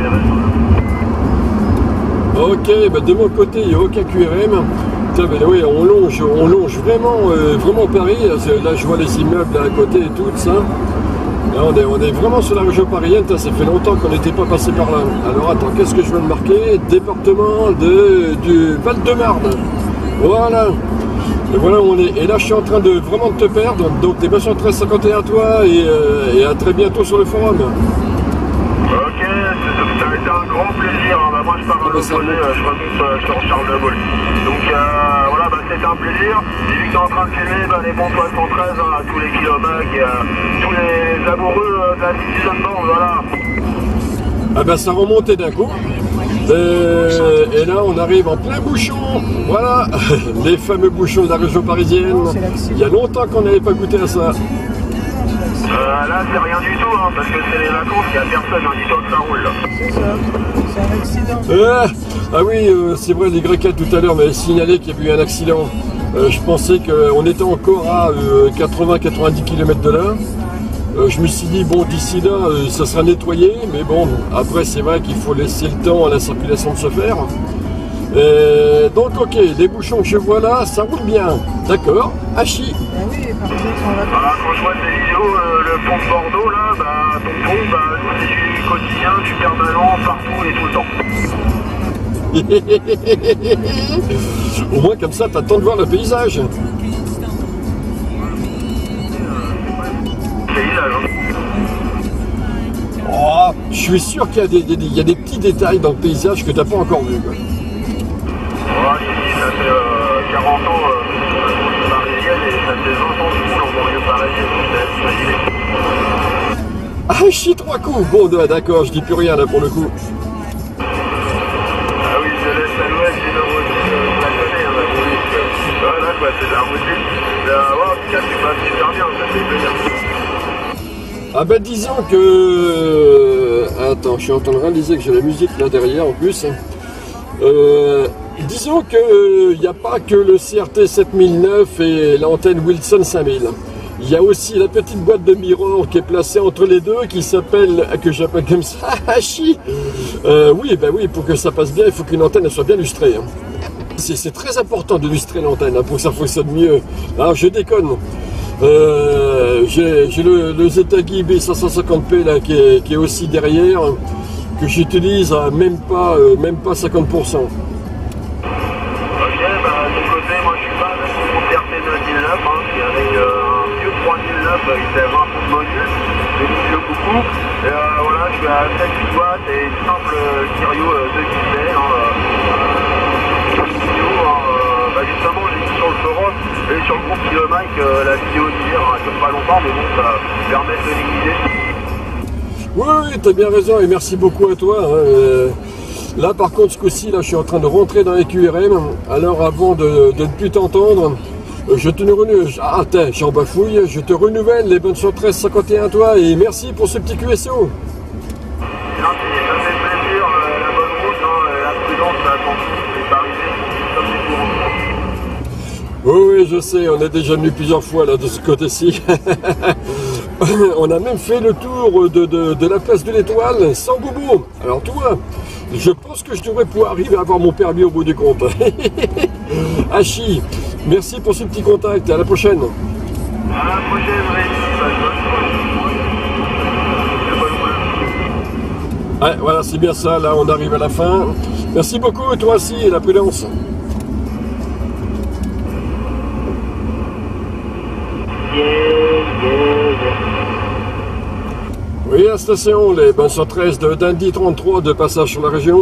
QRM. Ok, bah de mon côté, il n'y a aucun QRM. Putain, mais oui, on longe vraiment Paris. Là, je vois les immeubles là, à côté et tout ça. Là, on est vraiment sur la région parisienne. Ça fait longtemps qu'on n'était pas passé par là. Alors attends, qu'est-ce que je viens de marquer? Département du Val-de-Marne. Voilà. Et voilà où on est. Et là, je suis en train de vraiment te perdre. Donc, t'es bien sur 1351 toi, et à très bientôt sur le forum. Ok, ça a été un grand plaisir. Bah, moi, je pars à l'opposé, je remonte sur Charles de Gaulle. Donc voilà, bah, c'était un plaisir. J'ai vu que tu es en train de filmer les bons 73 à tous les kilomètres et tous les amoureux de la Citizen Band, voilà. Ah ben ça remontait d'un coup. Et là on arrive en plein bouchon. Voilà, les fameux bouchons de la région parisienne. Il y a longtemps qu'on n'avait pas goûté à ça. Là c'est rien du tout, hein, parce que c'est les vacances, il n'y a personne, hein, dis-toi que ça roule là. C'est ça, c'est un accident. Ah oui, c'est vrai, les Grecs tout à l'heure m'avaient signalé qu'il y avait eu un accident. Je pensais qu'on était encore à 80-90 km de là. Je me suis dit, bon, d'ici là, ça sera nettoyé, mais bon, après, c'est vrai qu'il faut laisser le temps à la circulation de se faire. Donc, ok, les bouchons que je vois là, ça roule bien. D'accord, Hachi. Ah oui, les Parisiens sont en vacances. Voilà, quand je vois tes vidéos, le pont de Bordeaux, là, bah, ton pont, bah, c'est du quotidien, du permanent, partout et tout le temps. Au moins, comme ça, t'attends de voir le paysage. Oh, je suis sûr qu'il y a des petits détails dans le paysage que tu n'as pas encore vu. Quoi. Ouais, ça fait 40 ans parisienne et ça fait 20 ans du coup en banlieue parisienne, donc Ah, je chie 3 coups. Bon, d'accord, je dis plus rien là pour le coup. Ah oui, je laisse à l'ouest, j'ai la routine, je la connais, la police. Voilà, quoi, c'est la routine. Ouais, en tout cas, tu passes super bien, ça fait plaisir. Ah bah disons que... Attends, je suis en train de réaliser que j'ai la musique là derrière en plus. Disons qu'il n'y a pas que le CRT 7009 et l'antenne Wilson 5000. Il y a aussi la petite boîte de mirror qui est placée entre les deux, qui s'appelle, que j'appelle comme ça, Hachi. Oui, bah oui, pour que ça passe bien, il faut qu'une antenne elle soit bien lustrée. Hein. C'est très important de lustrer l'antenne hein, pour que ça fonctionne mieux. Alors je déconne. J'ai le Zetagi B550p là qui est aussi derrière, que j'utilise à même pas 50%. Ok, bah de mon côté, moi je suis pas avec mon CRT 2009, hein, qui est avec un vieux 3009, il fait 20 pouces module, j'ai mis le coucou, et voilà, je suis à 7-8 watts et une simple stéréo 2 pixels, bah justement j'ai mis sur le forum et sur le groupe Kilomike la vidéo d'hier, elle dure pas longtemps, mais bon, ça permet de minimiser. Oui, t'as bien raison et merci beaucoup à toi. Hein. Là par contre ce coup-ci, là je suis en train de rentrer dans les QRM. Alors avant de ne plus t'entendre, je te renouvelle. Ah tiens, j'en bafouille, je te renouvelle les bonnes sur 1351 à toi et merci pour ce petit QSO. Merci, ça fait plaisir, la bonne route, hein, la prudence, la attention, les Parisiens, comme du courant. Oui, je sais, on est déjà venu plusieurs fois là de ce côté-ci. On a même fait le tour de la place de l'Étoile sans boubou. Alors toi, je pense que je devrais pouvoir arriver à avoir mon permis au bout du compte. Hachi, merci pour ce petit contact, à la prochaine. À la prochaine, Ouais, voilà, c'est bien ça, là on arrive à la fin. Merci beaucoup, toi aussi, et la prudence. Oui, la station, les bonnes 113 de Dundee 33 de passage sur la région.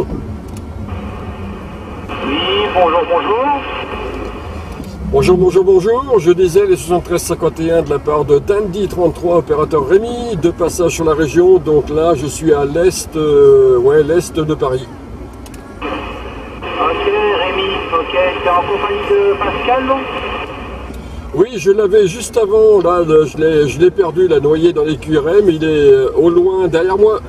Oui, bonjour, bonjour. Bonjour, bonjour, bonjour. Je disais les 7351 de la part de Dundee 33, opérateur Rémi, de passage sur la région. Donc là, je suis à l'est, l'est de Paris. Ok, Rémi, ok. T'es en compagnie de Pascal, non? Oui, je l'avais juste avant, là, je l'ai perdu, la noyé dans les QRM. Il est au loin derrière moi.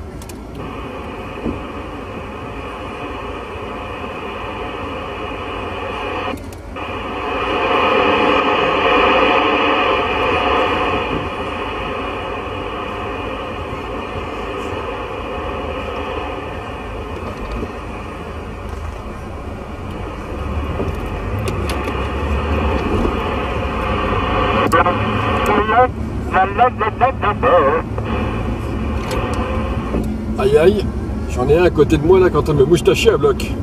Aïe aïe, j'en ai un à côté de moi là quand elle me moustacher à bloc.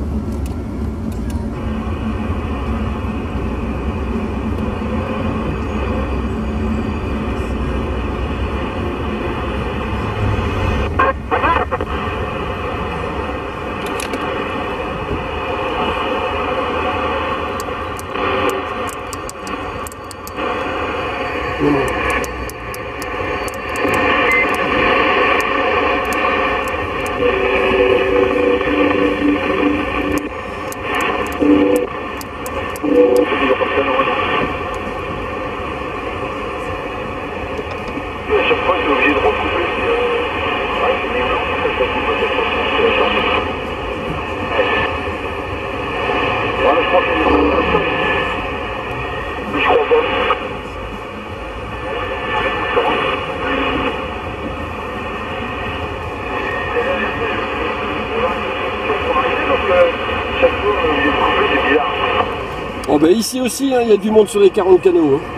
Oh ben ici aussi, hein, il y a du monde sur les 40 canaux. Hein.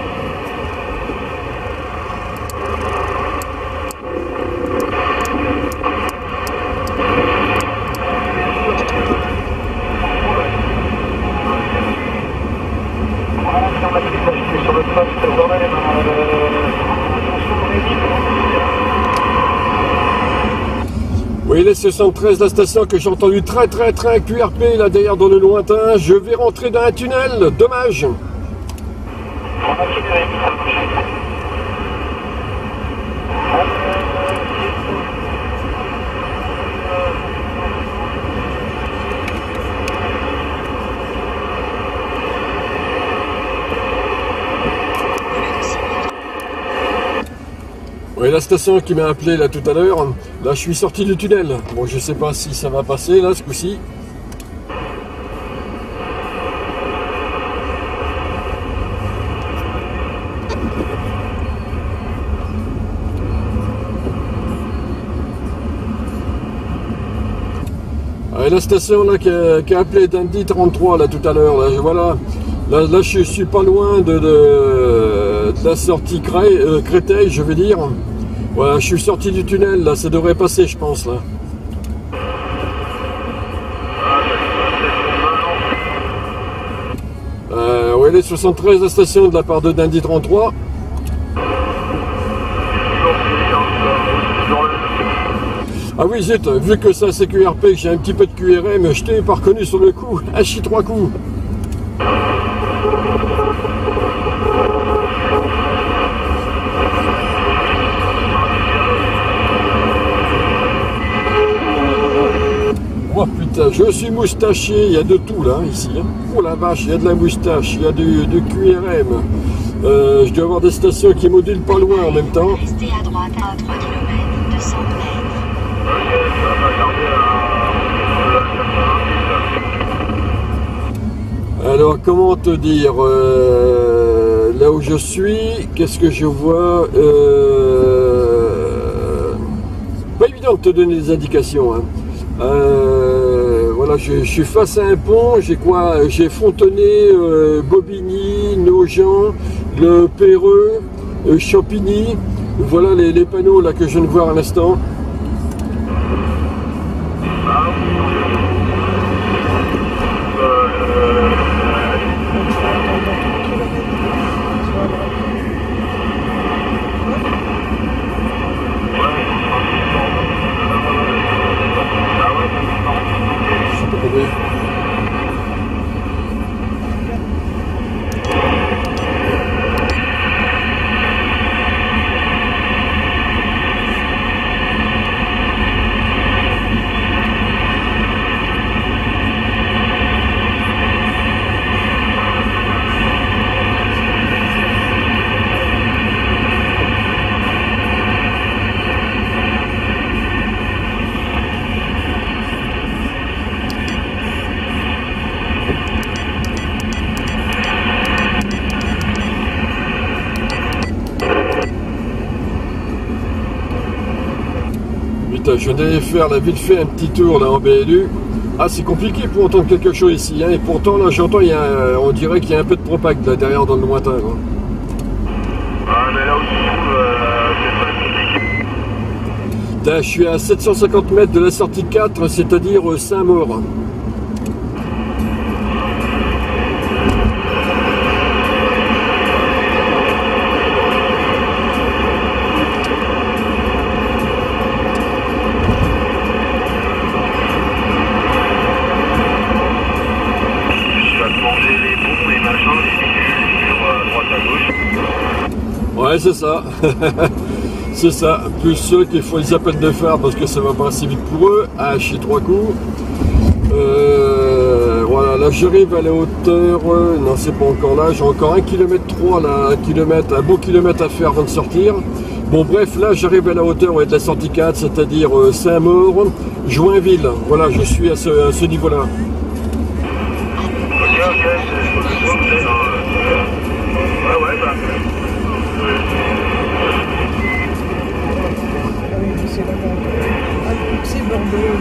Oui, les 73, la station que j'ai entendu très QRP là derrière dans le lointain. Je vais rentrer dans un tunnel, dommage. Oui, la station qui m'a appelé là tout à l'heure, là je suis sorti du tunnel. Bon, je sais pas si ça va passer là ce coup-ci. Et la station là qui a appelé Dundee 33 là tout à l'heure, là voilà. Là je suis pas loin de la sortie Créteil, je veux dire. Voilà, je suis sorti du tunnel, là, ça devrait passer, je pense, là. Oui, les 73, la station de la part de Dundee 33. Ah oui, zut, vu que ça c'est QRP, que j'ai un petit peu de QRM, je t'ai pas reconnu sur le coup. Ah, chie 3 coups. Oh putain, je suis moustaché, il y a de tout là, ici. Hein. Oh la vache, il y a de la moustache, il y a du QRM. Je dois avoir des stations qui modulent pas loin en même temps. Restez à droite à 3 km, 200 mètres. Alors, comment te dire là où je suis, qu'est-ce que je vois pas évident de te donner des indications. Hein. Voilà, je suis face à un pont, j'ai quoi? J'ai Fontenay, Bobigny, Nogent, le Perreux, Champigny. Voilà les panneaux là que je viens de voir à l'instant. je vais faire là, vite fait un petit tour là en BLU. Ah, c'est compliqué pour entendre quelque chose ici, hein, et pourtant là j'entends, on dirait qu'il y a un peu de propagande là, derrière dans le lointain. Hein. Ah, mais là où tu trouves, c'est très compliqué. Je suis à 750 mètres de la sortie 4, c'est-à-dire Saint-Maur. Ouais, c'est ça. C'est ça. Plus ceux qui font les appels de phare parce que ça va pas assez vite pour eux. Ah, je suis 3 coups. Voilà, là j'arrive à la hauteur. Non, c'est pas encore là. J'ai encore 1,3 km là, un beau kilomètre à faire avant de sortir. Bon, bref, là j'arrive à la hauteur de la sortie 4, c'est-à-dire Saint-Maur, Joinville. Voilà, je suis à ce niveau-là. C'est Bordeaux,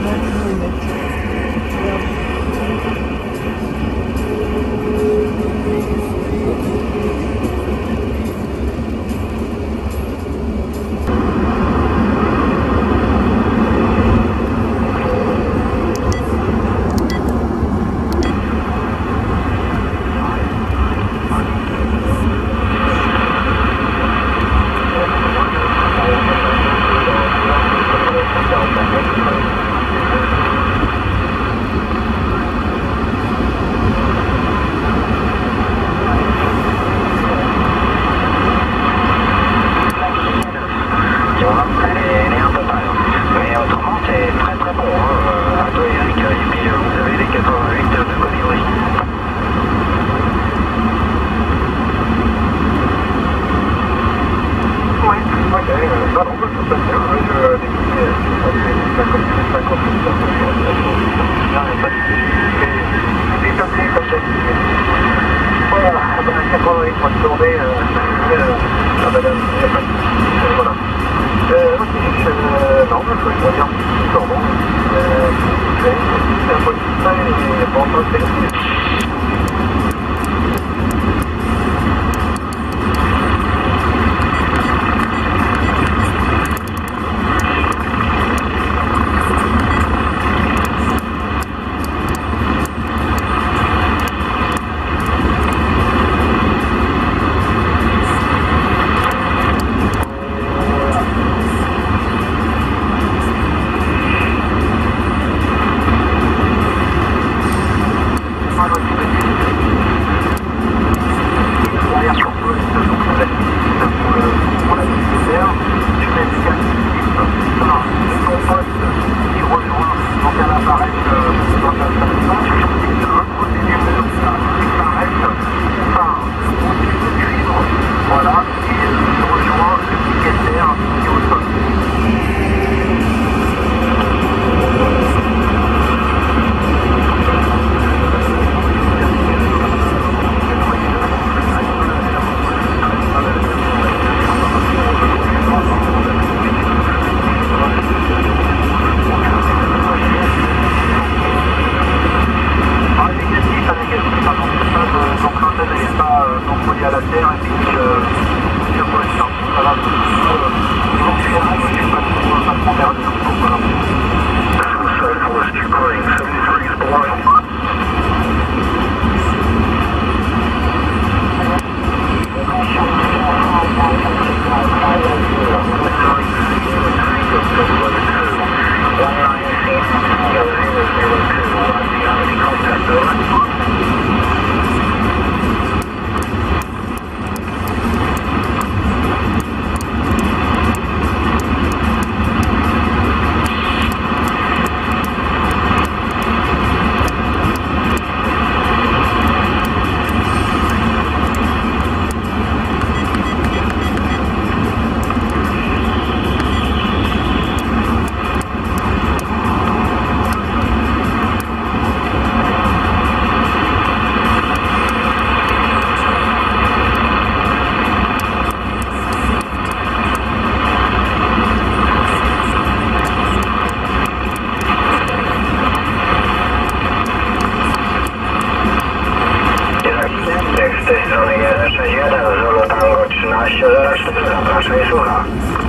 tej strony 161, Zulu Tango 1304, zapraszam i słucham.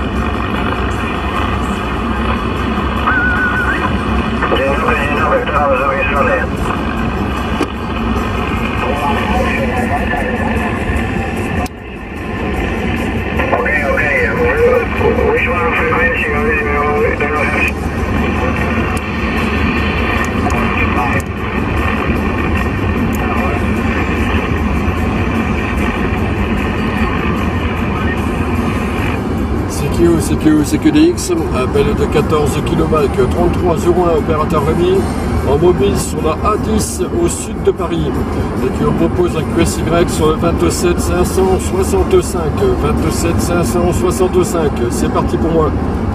Dzień dobry, kto tam z drugiej strony? Okej, wyślałem frekwencję, CQDX, appel de 14 km 3301 opérateur Rémi en mobile sur la A10 au sud de Paris et qui vous propose un QSY sur le 27 565. 27 565, c'est parti pour moi.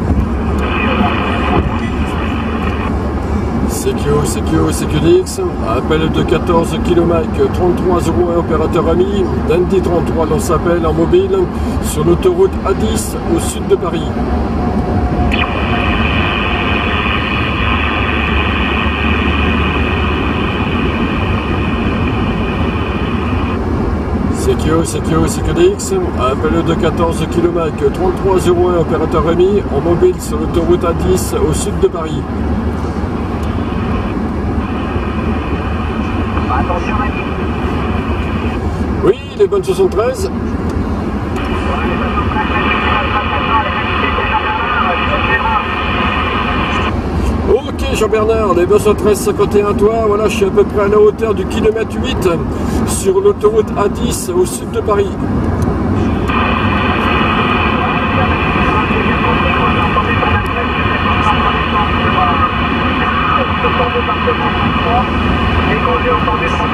CQDX, appel de 14 km 3301 opérateur ami, Dandy 33 lance appel en mobile sur l'autoroute A10 au sud de Paris. CQDX, appel de 14 km 3301 opérateur ami en mobile sur l'autoroute A10 au sud de Paris. Attention, Oui, les bonnes 73. Ok Jean-Bernard, les 213-51 toi, voilà, je suis à peu près à la hauteur du kilomètre 8 sur l'autoroute A10 au sud de Paris. Et quand j'ai entendu 30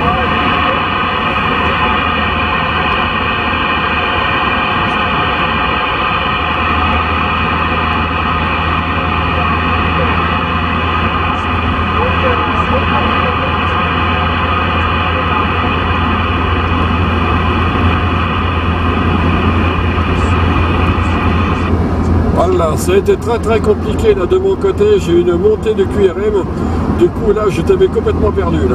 Voilà, ça a été très compliqué là de mon côté, j'ai eu une montée de QRM, du coup là je t'avais complètement perdu là.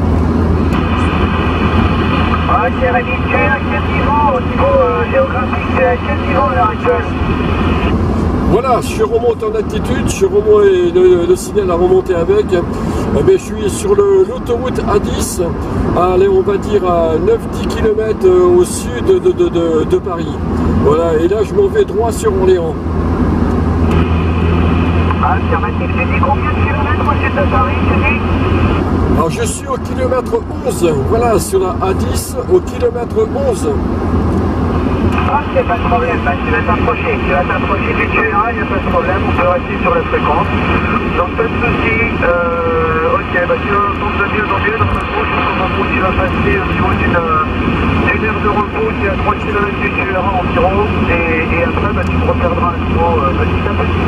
Ok, Rémi, tu es à quel niveau au niveau géographique, tu es à quel niveau à l'heure actuelle? Voilà, je remonte en altitude, le signal a remonté avec, mais je suis sur l'autoroute A10, allez, on va dire à 9-10 km au sud de Paris. Voilà, et là je m'en vais droit sur Orléans. Affirmatif, tu dis combien de kilomètres au sud de Paris, tu dis? Alors je suis au kilomètre 11, voilà, sur la A10 au kilomètre 11. Ah, c'est pas de problème, bah, tu vas t'approcher du QRA, il n'y a pas de problème, on peut rester sur la fréquence. Donc pas de souci, ok, bah tu vas entendre de mieux en mieux, normalement je pense qu'en gros tu vas passer au niveau d'une heure de repos qui est à 3 km du QRA environ, et après bah, tu te reperdras à nouveau petit à petit.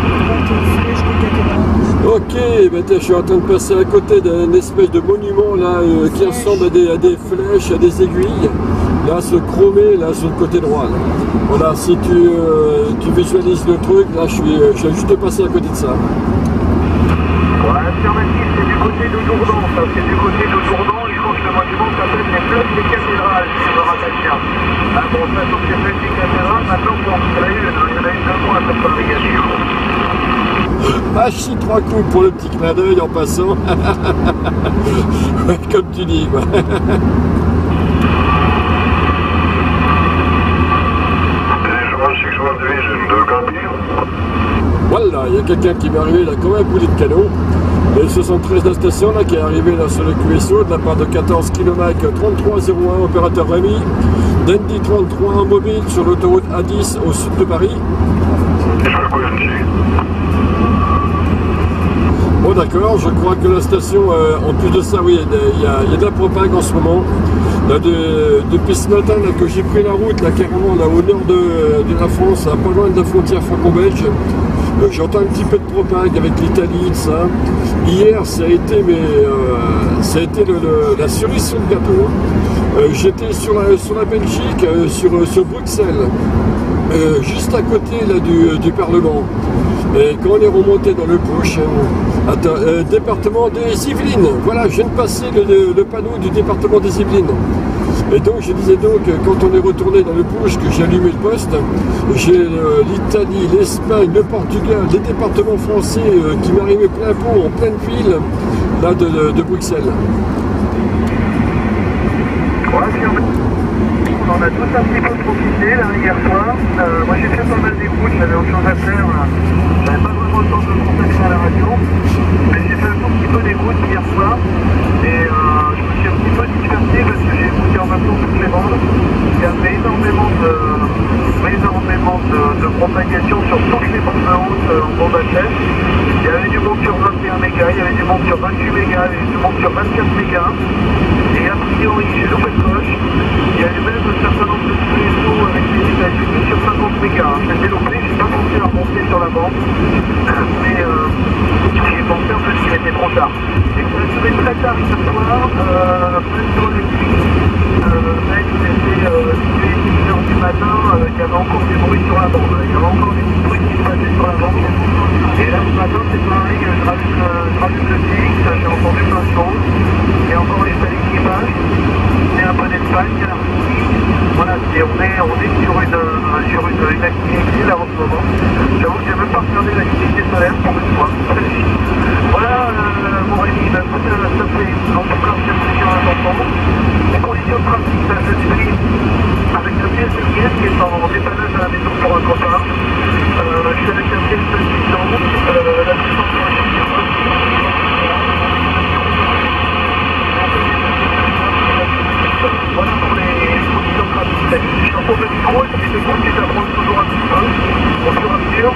Ok, ben, je suis en train de passer à côté d'un espèce de monument là qui ressemble à des flèches, à des aiguilles. Là, ce chromé, là, sur le côté droit. Là. Voilà, si tu visualises le truc, là, je viens juste de passer à côté de ça. Voilà, affirmatif, c'est du côté de Dourdan, ça, c'est du côté de Dourdan, et je crois que le monument s'appelle les Places des Cathédrales, si je me rappelle bien. Ah bon, ça, donc les Places des Cathédrales, maintenant, bon, il y en a eu deux fois à cette fabrication. Ah, je chie 3 coups pour le petit clin d'œil en passant. Ouais, comme tu dis, quoi. Voilà, il y a quelqu'un qui m'est arrivé là comme un boulet de canon. Et 73 de la station là qui est arrivé là sur le QSO de la part de 14 km 3301 opérateur Rémi. Dandy 33 en mobile sur l'autoroute A10 au sud de Paris. Bon d'accord, je crois que la station, en plus de ça, oui, il y a de la propague en ce moment. Là, depuis ce matin là, que j'ai pris la route là, carrément là, au nord de la France, là, pas loin de la frontière franco-belge, j'entends un petit peu de propague avec l'Italie, ça. Hier, ça a été, la cerise sur le gâteau. J'étais sur la Belgique, sur Bruxelles, juste à côté là, du Parlement. Et quand on est remonté dans le Push, département des Yvelines, voilà, je viens de passer le panneau du département des Yvelines. Et donc je disais donc, quand on est retourné dans le bouge, que j'ai allumé le poste, j'ai l'Italie, l'Espagne, le Portugal, les départements français qui m'arrivaient plein pot, en pleine ville, là de Bruxelles. Ouais, puis on en a tous un petit peu profité là, hier soir. Moi j'ai fait pas mal d'écoutes, j'avais autre chose à faire. J'avais pas vraiment le temps de me consacrer à la radio. Mais j'ai fait un tout petit peu d'écoute hier soir. Et je me suis un petit peu dispersé parce que j'ai écouté en même temps toutes les bandes. Il y avait énormément de propagation sur toutes les bandes de haute en bande HS. Il y avait du monde sur 21 mégas, il y avait du monde sur 28 mégas, il y avait du monde sur 24 mégas. Et a priori, j'ai loupé le coche. Il y avait même un certain nombre de réseaux avec les États-Unis sur 50 mégas. J'ai loupé, je n'ai pas pensé à remonter sur la bande. Mais j'ai pensé en fait qu'il était trop tard. Et ça a duré très tard ce soir, même dans les nuits. Même il était 6h du matin, il y avait encore des bruits sur la bande. Il y avait encore des petits bruits qui se passaient sur la bande. Et là ce matin c'est pareil, je rallume le TX, j'ai entendu plein de choses. Il y a encore les salles qui passent, il y a un peu d'Espagne. Voilà, on est sur une activité là en ce moment. J'avoue que j'ai même pas regardé l'activité solaire pour une fois. Voilà, mon Rémi, ça fait en tout cas c'est plaisir à t'entendre. Les conditions de trafic, ça se décrit avec le PSLIS qui est en dépannage à la maison pour un copain. Je suis avec un PSL 600, la puissance de voilà pour les conditions de trafic. Je suis en tour de micro et puis les conditions d'apprendre toujours un petit peu. Au fur et à mesure,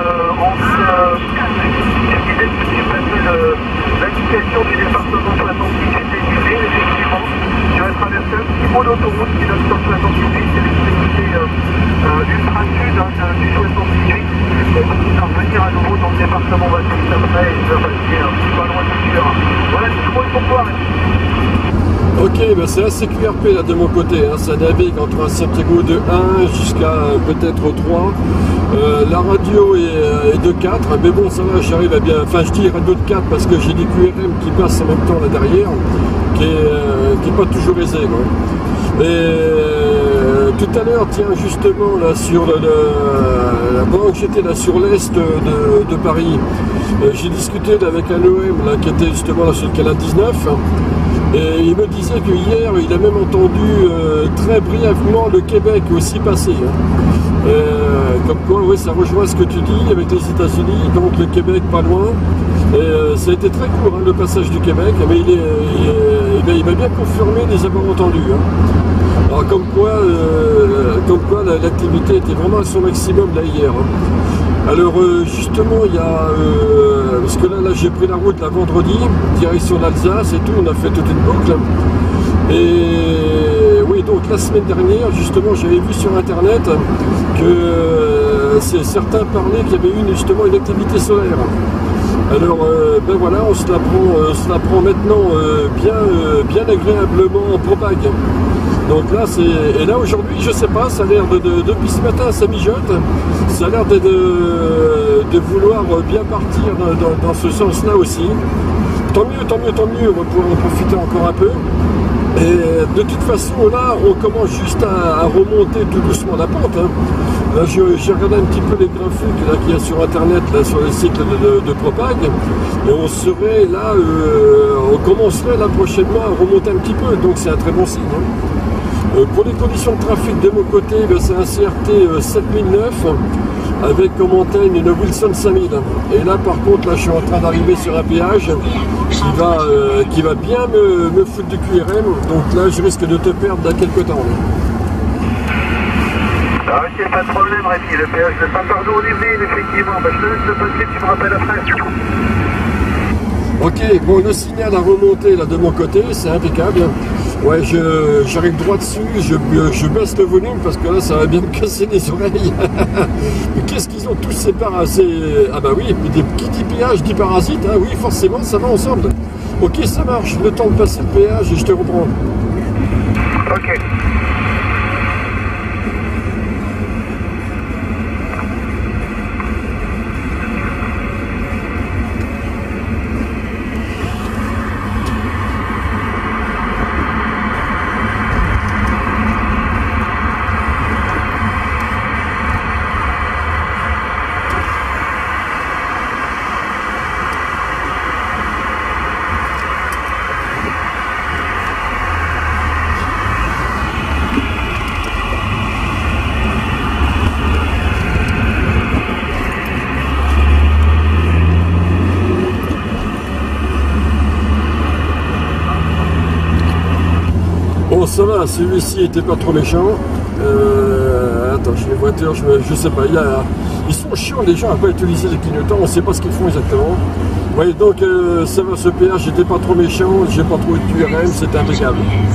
je disais que j'ai passé l'indication du département 68 était livrée, effectivement. Je vais traverser un petit bout d'autoroute qui donne sur 68, c'est l'extrémité ultra sud du 68. Et donc il va revenir à nouveau dans le département 28 après et ça va passer pas loin du Jura. Voilà, c'est tout pour toi. Ok, ben c'est assez QRP là de mon côté, hein. Ça navigue entre un Santiago de 1 jusqu'à peut-être 3. La radio est de 4, mais bon ça va, j'arrive à bien, enfin je dis radio de 4 parce que j'ai des QRM qui passent en même temps là derrière, qui est pas toujours aisé, quoi. Et tout à l'heure, tiens justement là sur pendant que j'étais là sur l'est de Paris, j'ai discuté avec un OM là, qui était justement là sur le canal 19. Et il me disait que hier, il a même entendu très brièvement le Québec aussi passer. Hein. Comme quoi, oui, ça rejoint ce que tu dis avec les États-Unis, donc le Québec pas loin. Et ça a été très court, hein, le passage du Québec, mais il m'a bien confirmé les avoir entendus. Hein. Alors comme quoi l'activité était vraiment à son maximum là hier. Hein. Alors justement, il y a... parce que là j'ai pris la route là vendredi, direction l'Alsace et tout, on a fait toute une boucle. Et oui, donc la semaine dernière, justement, j'avais vu sur internet que certains parlaient qu'il y avait eu justement une activité solaire. Alors ben voilà, on se la prend maintenant bien agréablement en propague. Donc là, et là aujourd'hui, je sais pas, ça a l'air depuis ce matin, ça mijote, ça a l'air de vouloir bien partir dans ce sens-là aussi. Tant mieux, on va pouvoir en profiter encore un peu. Et de toute façon, là, on commence juste à remonter tout doucement la pente. Hein. Là, j'ai regardé un petit peu les graphiques qu'il y a sur Internet, là, sur les sites de Propag, et on serait là, on commencerait là prochainement à remonter un petit peu, donc c'est un très bon signe. Hein. Pour les conditions de trafic de mon côté, c'est un CRT 7009 avec en montagne une Wilson 5000. Et là par contre, là je suis en train d'arriver sur un péage qui va bien me foutre du QRM, donc là je risque de te perdre dans quelques temps. Ah ok, pas de problème Rémi, le péage de Saint-Pardon Olivier, effectivement, je te laisse le passer, tu me rappelles après. Ok, bon, le signal à remonter là de mon côté, c'est impeccable. Ouais, j'arrive droit dessus, je baisse le volume parce que là ça va bien me casser les oreilles. Mais qu'est-ce qu'ils ont tous ces parasites? Ah bah oui, et puis des petits péages, des parasites, hein, oui forcément ça va ensemble. Ok, ça marche, le temps de passer le péage et je te reprends. Ok. Voilà, celui-ci était pas trop méchant. Attends, j'ai les voitures, je sais pas, ils sont chiants les gens à pas utiliser les clignotants, on sait pas ce qu'ils font exactement. Oui, donc ça va, ce péage j'étais pas trop méchant, j'ai pas trop eu de QRM, c'était impeccable.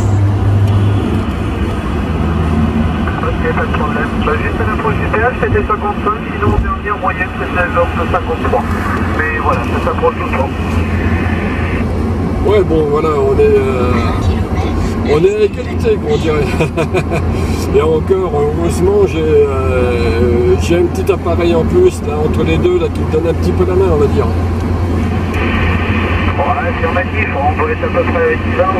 Ok, pas de problème. Bah, juste à l'approche du péage, c'était 55, sinon en dernière moyenne, c'était l'ordre de 53. Mais voilà, ça s'approche tout le temps. Ouais, bon, voilà, on est à égalité, on dirait. Et encore, heureusement, j'ai un petit appareil en plus, là, entre les deux, là, qui me donne un petit peu la main, on va dire. Ouais, affirmatif, on doit être à peu près équivalent.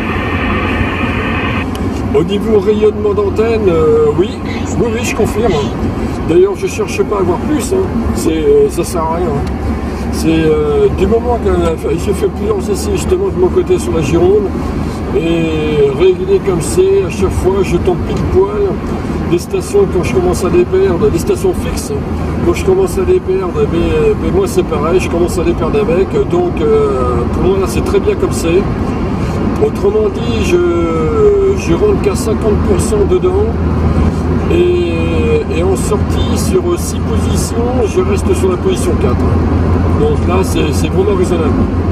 Au niveau rayonnement d'antenne, oui, je confirme. D'ailleurs, je cherche pas à avoir plus, hein. Ça sert à rien. C'est du moment que j'ai fait plusieurs essais justement de mon côté sur la Gironde, et réglé comme c'est, à chaque fois je tombe pile poil. Des stations quand je commence à les perdre, des stations fixes, quand je commence à les perdre, mais moi c'est pareil, je commence à les perdre avec, donc pour moi là c'est très bien comme c'est. Autrement dit, je rentre qu'à 50% dedans, et en sortie sur 6 positions, je reste sur la position 4. Donc là c'est vraiment raisonnable.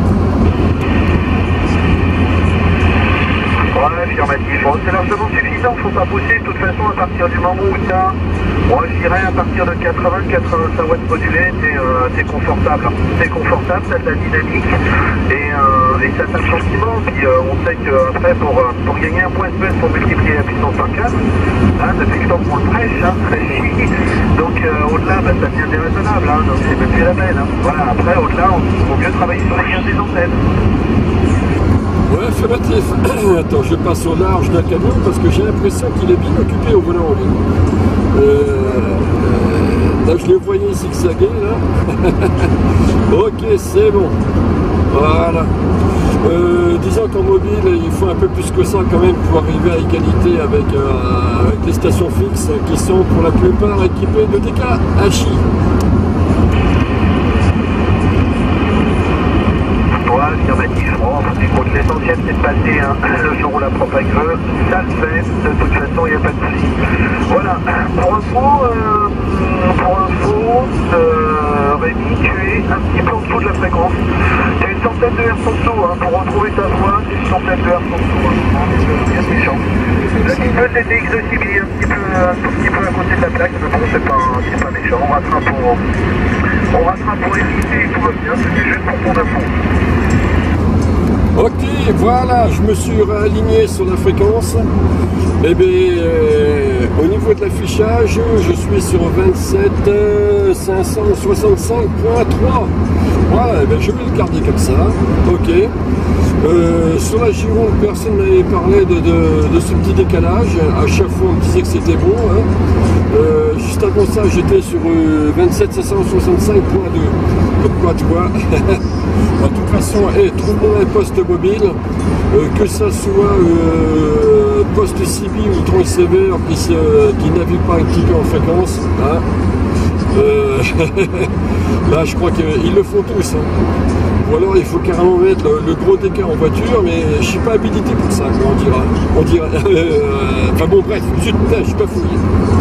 Ouais, affirmatif. Bon, c'est largement suffisant, faut pas pousser. De toute façon, à partir du moment où tu as, moi je dirais à partir de 80-85 watts modulés, t'es confortable. T'es confortable, t'as de la dynamique et ça tape gentiment. Puis on sait qu'après, pour gagner un point de plus, pour multiplier la puissance par 4, hein, depuis que t'en prends fraîche, hein, fraîchi. Donc au-delà, bah, ça devient déraisonnable, hein, donc c'est même plus la peine. Hein. Voilà, après, au-delà, il vaut mieux travailler sur les gains des antennes. Ouais, affirmatif. Attends, je passe au large d'un camion parce que j'ai l'impression qu'il est bien occupé au volant. Là, je le voyais zigzaguer, là. Ok, c'est bon. Voilà. Disons qu'en mobile, il faut un peu plus que ça quand même pour arriver à égalité avec les stations fixes qui sont pour la plupart équipées de DKHI. Affirmatif. Bon, l'essentiel c'est de passer hein, le jour où la propagande veut, ça le fait, de toute façon il n'y a pas de souci. Voilà, pour info, Rémi, tu es un petit peu en dessous de la fréquence. Tu as une centaine de hertz en dessous, hein, pour retrouver ta voix, c'est une centaine de hertz en dessous. Hein. C'est méchant. Le petit peu TTX de Sibylle, un tout petit peu à côté de la plaque, mais bon, c'est pas méchant, on rattrape pour éviter, tout va bien, c'était juste pour ton info. Ok, voilà, je me suis réaligné sur la fréquence. Et bien, au niveau de l'affichage, je suis sur 27 565.3. Voilà, ben je vais le garder comme ça. Ok. Sur la Gironde, personne ne m'avait parlé de ce petit décalage. À chaque fois, on me disait que c'était bon. Hein. Juste avant ça, j'étais sur 27 565.2. Donc quoi, tu vois. De toute façon, trouve-moi un poste mobile, que ça soit poste CB ou transceiver qui navigue pas un petit peu en fréquence. Hein. Là, je crois qu'ils le font tous. Hein. Ou alors, il faut carrément mettre le gros décart en voiture, mais je suis pas habilité pour ça, quoi, on dira. Enfin bon, bref, je suis pas fouillé.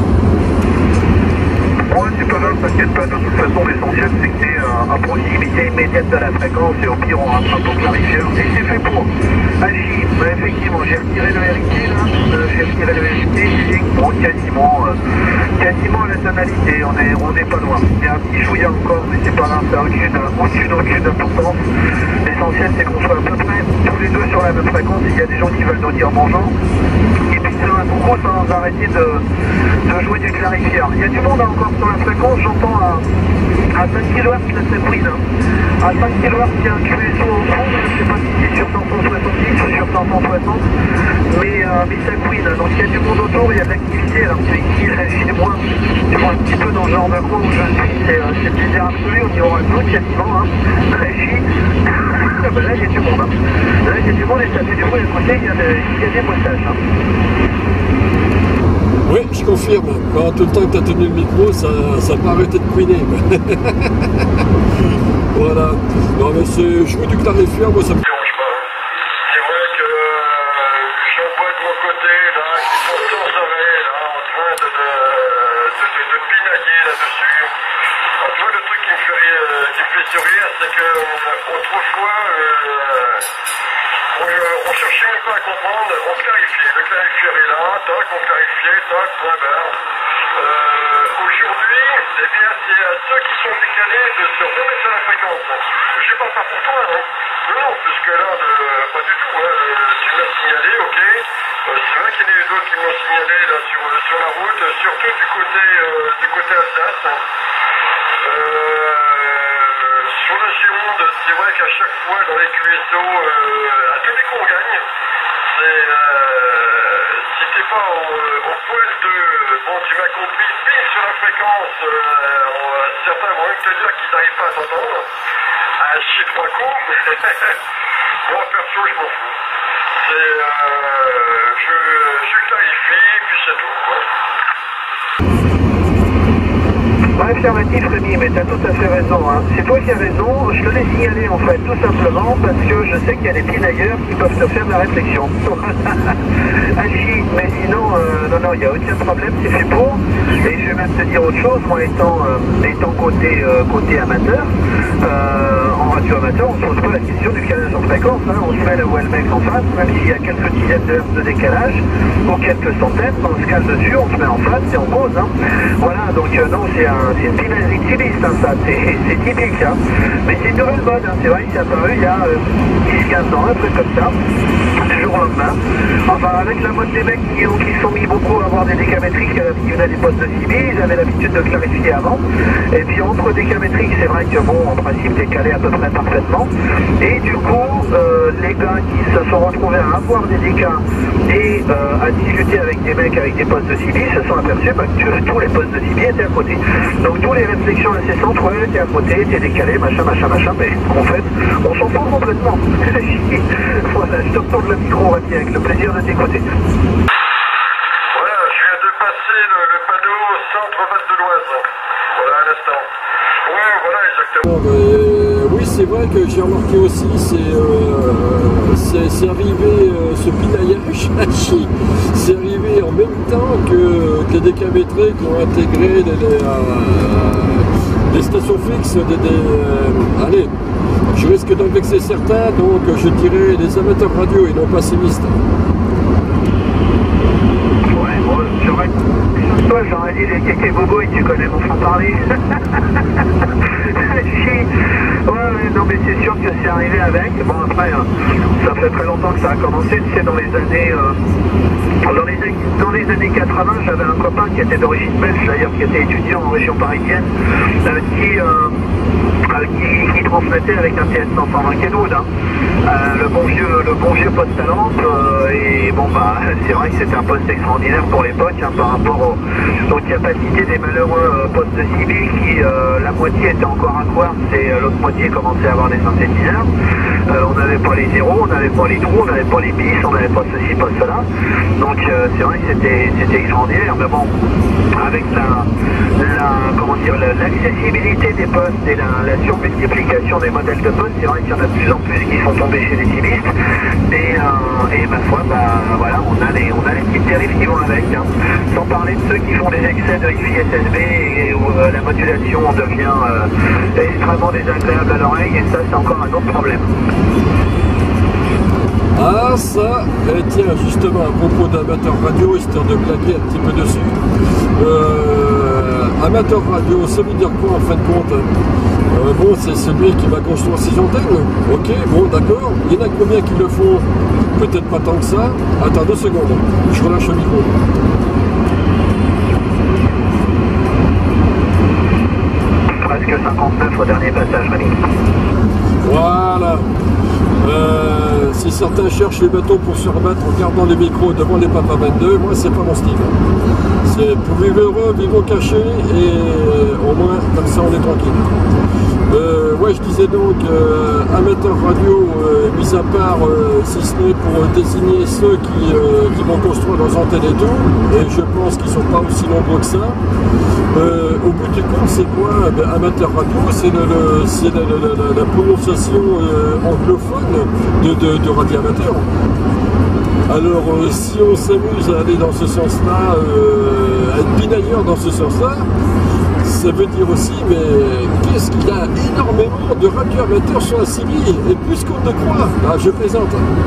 Ouais, c'est pas grave, t'inquiète pas, de toute façon l'essentiel c'est que t'es à proximité immédiate de la fréquence et au pire on rattrape au clarifieur. Et c'est fait pour. Agis, bah, effectivement j'ai retiré le RIT là, j'ai bon, quasiment à la tonalité, on est pas loin. Il y a un petit chouïa encore, mais c'est pas grave, ça aucune d'importance. L'essentiel c'est qu'on soit à peu près tous les deux sur la même fréquence. Il y a des gens qui veulent nous dire bonjour. Et puis c'est un gros sans arrêter de jouer du clarifieur. Il y a du monde encore sur la fréquence, j'entends à 5 kHz la Sabrine. À 5 kHz il y a un QSO en fond, je ne sais pas si c'est sur 570 ou sur 560, mais ça couine, donc il y a du monde autour, il y a de l'activité, alors que ici, chez moi, tu vois un petit peu dans le genre de coin où je suis, c'est le désert absolu, on y aura tout quasiment, hein, très chic. Ben là il y a du monde, hein. Là il y a du monde et ça fait du bruit à côté, il y a des postages. Hein. Oui, je confirme. Quand tout le temps que tu as tenu le micro, ça n'a pas arrêté de couiner. Voilà. Non mais je joue du clarifieur, moi ça me dérange pas. C'est vrai que j'en vois de mon côté, sans arrêt, là, en train de pinailler là-dessus. Alors, tu vois, le truc qui me fait sourire, c'est que autrefois, on cherchait même pas à comprendre, on clarifiait. Le clarifieur est là, tac, on clarifiait, tac, point barre. Aujourd'hui, eh bien, c'est à ceux qui sont décalés de se remettre à la fréquence. Je parle pas pour toi, hein. Non, puisque là, pas du tout. Hein. Tu m'as signalé, ok. C'est vrai qu'il y en a eu d'autres qui m'ont signalé là sur la route, surtout du côté Alsace. Sur le Gironde, c'est vrai qu'à chaque fois dans les QSO, à tous les coups on gagne. Si t'es pas au poil de bon, tu m'as compris, pile sur la fréquence, certains vont même te dire qu'ils n'arrivent pas à t'entendre. À chier 3 coups, moi perso je m'en fous. Je clarifie, puis c'est tout, quoi. Affirmatif Rémi, mais t'as tout à fait raison, hein. C'est toi qui as raison, je te l'ai signalé en fait, tout simplement parce que je sais qu'il y a des pinailleurs qui peuvent te faire de la réflexion. Hachi, mais sinon, non, il n'y a aucun problème, c'est fait pour. Et je vais même te dire autre chose, moi étant côté amateur, en radio amateur, on ne se pose pas la question du calage en fréquence, hein. On se met là où elle met en face, même s'il y a quelques dizaines de hertz de décalage, ou quelques centaines, on se cale dessus, on se met en face et on pose, hein. Voilà, donc non, c'est une pinaiserie de cibiste, hein, ça, c'est typique, hein. Mais c'est une nouvelle mode, hein. C'est vrai que c'est apparu il y a 10-15 ans, un truc comme ça, du jour au lendemain. Enfin, avec la mode des mecs qui se sont mis beaucoup à avoir des décamétriques, qui venaient des postes de CB, ils avaient l'habitude de clarifier avant. Et puis entre décamétriques, c'est vrai que bon, en principe, t'es calé à peu près parfaitement. Et du coup, les gars qui se sont retrouvés à avoir des décas et à discuter avec des mecs avec des postes de CB se sont aperçus que tous les postes de CB étaient à côté. Donc tous les réflexions incessantes, ouais, t'es à côté, t'es décalé, machin, mais en fait, on s'en fout complètement. Voilà, je te retourne le micro, Rémi, avec le plaisir de t'écouter. Voilà, je viens de passer le panneau centre-Val de l'Oise. Voilà, à l'instant. Ouais, voilà, exactement. Oui, c'est vrai que j'ai remarqué aussi, c'est arrivé, ce pinaillage, c'est arrivé en même temps que les décamétriques qui ont intégré des stations fixes, allez, je risque d'en vexer certains, donc je dirais les amateurs radio et non pas civistes. Ouais, bon, toi j'aurais dit les kékés bobo et tu connais mon franc-parler. Ouais, non mais c'est sûr que c'est arrivé avec. Bon après, ça fait très longtemps que ça a commencé, tu sais, dans les années 80, j'avais un copain qui était d'origine belge d'ailleurs, qui était étudiant en région parisienne, qui transmettait avec un TS-120 Kenwood, hein. Le bon vieux poste à lampe, et bon bah c'est vrai que c'était un poste extraordinaire pour l'époque, hein, par rapport aux capacités des malheureux postes de CB qui la moitié était encore à quartz et l'autre moitié commençait à avoir des synthétiseurs. On n'avait pas les zéros, on n'avait pas les trous, on n'avait pas les bis, on n'avait pas ceci, pas cela. Donc c'est vrai que c'était extraordinaire, mais bon, avec l'accessibilité des postes et la surmultiplication des modèles de postes, c'est vrai qu'il y en a de plus en plus qui sont tombés chez les civistes. Et ma foi, bah voilà, on a les petites dérives qui vont avec, hein. Sans parler de ceux qui font des excès de Hi-Fi SSB et où la modulation devient extrêmement désagréable à l'oreille, et ça c'est encore un autre problème. Ah ça, tiens, justement, à propos d'amateur radio, histoire de blaguer un petit peu dessus. Amateur radio, ça veut dire quoi en fin de compte? Bon, c'est celui qui va construire ses antennes. Ok, bon, d'accord. Il y en a combien qui le font? Peut-être pas tant que ça. Attends 2 secondes, je relâche le micro. Presque 59 au dernier passage, Rémi. Voilà. Si certains cherchent les bateaux pour se remettre en gardant les micros devant les Papa 22, moi c'est pas mon style. C'est pour vivre heureux, vivre caché, et au moins comme ça on est tranquille. Ouais, je disais donc amateur radio, mis à part si ce n'est pour désigner ceux qui vont construire leurs antennes et tout, et je pense qu'ils ne sont pas aussi nombreux que ça. Au bout du compte, c'est quoi? Amateur radio, c'est la prononciation anglophone de radio amateur. Alors si on s'amuse à aller dans ce sens-là, à être pinailleur dans ce sens-là, ça veut dire aussi, mais qu'est-ce qu'il y a énormément de radioamateurs sur la CB, et plus qu'on ne croit. Ah, je plaisante.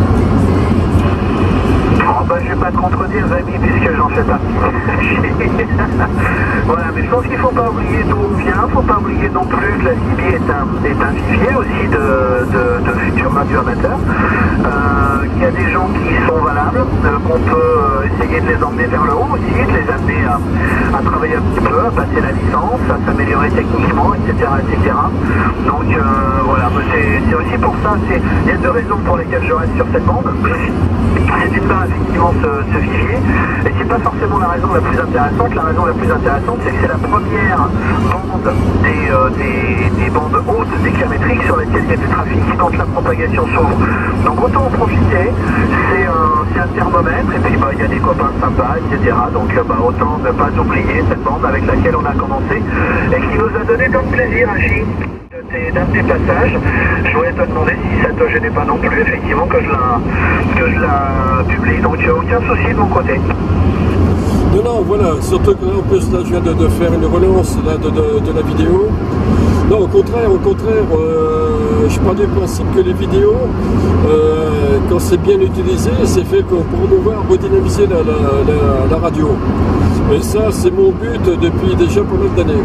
Oh, bah, je vais pas te contredire, Rémi, puisque j'en fais partie. Voilà, mais je pense qu'il faut pas oublier d'où on vient, faut pas oublier non plus que la CB est un vivier aussi de futurs radioamateurs, qu'il y a des gens qui sont valables, qu'on peut essayer de les emmener vers le haut aussi, de les amener à travailler un petit peu, à passer la licence, à s'améliorer techniquement, etc. etc. Donc voilà, c'est aussi pour ça, il y a deux raisons pour lesquelles je reste sur cette bande. C'est d'une part effectivement ce vivier, et c'est pas forcément la raison la plus intéressante. La raison la plus intéressante, c'est que c'est la première bande des bandes hautes déclamétriques sur lesquelles il y a du trafic quand la propagation s'ouvre. Donc autant en profiter, c'est un thermomètre, et puis il y a des copains sympas, etc. Donc autant ne pas oublier cette bande avec laquelle on a commencé et qui nous a donné tant de plaisir, Achille. D'un des passages, je voulais te demander si ça te gênait pas non plus, effectivement, que je la publie, donc aucun souci de mon côté. Non, non, voilà, surtout que là, en plus, là, je viens de faire une relance là, de la vidéo. Non, au contraire, je pars du principe que les vidéos, quand c'est bien utilisé, c'est fait pour promouvoir, redynamiser la radio. Et ça, c'est mon but depuis déjà pas mal d'années.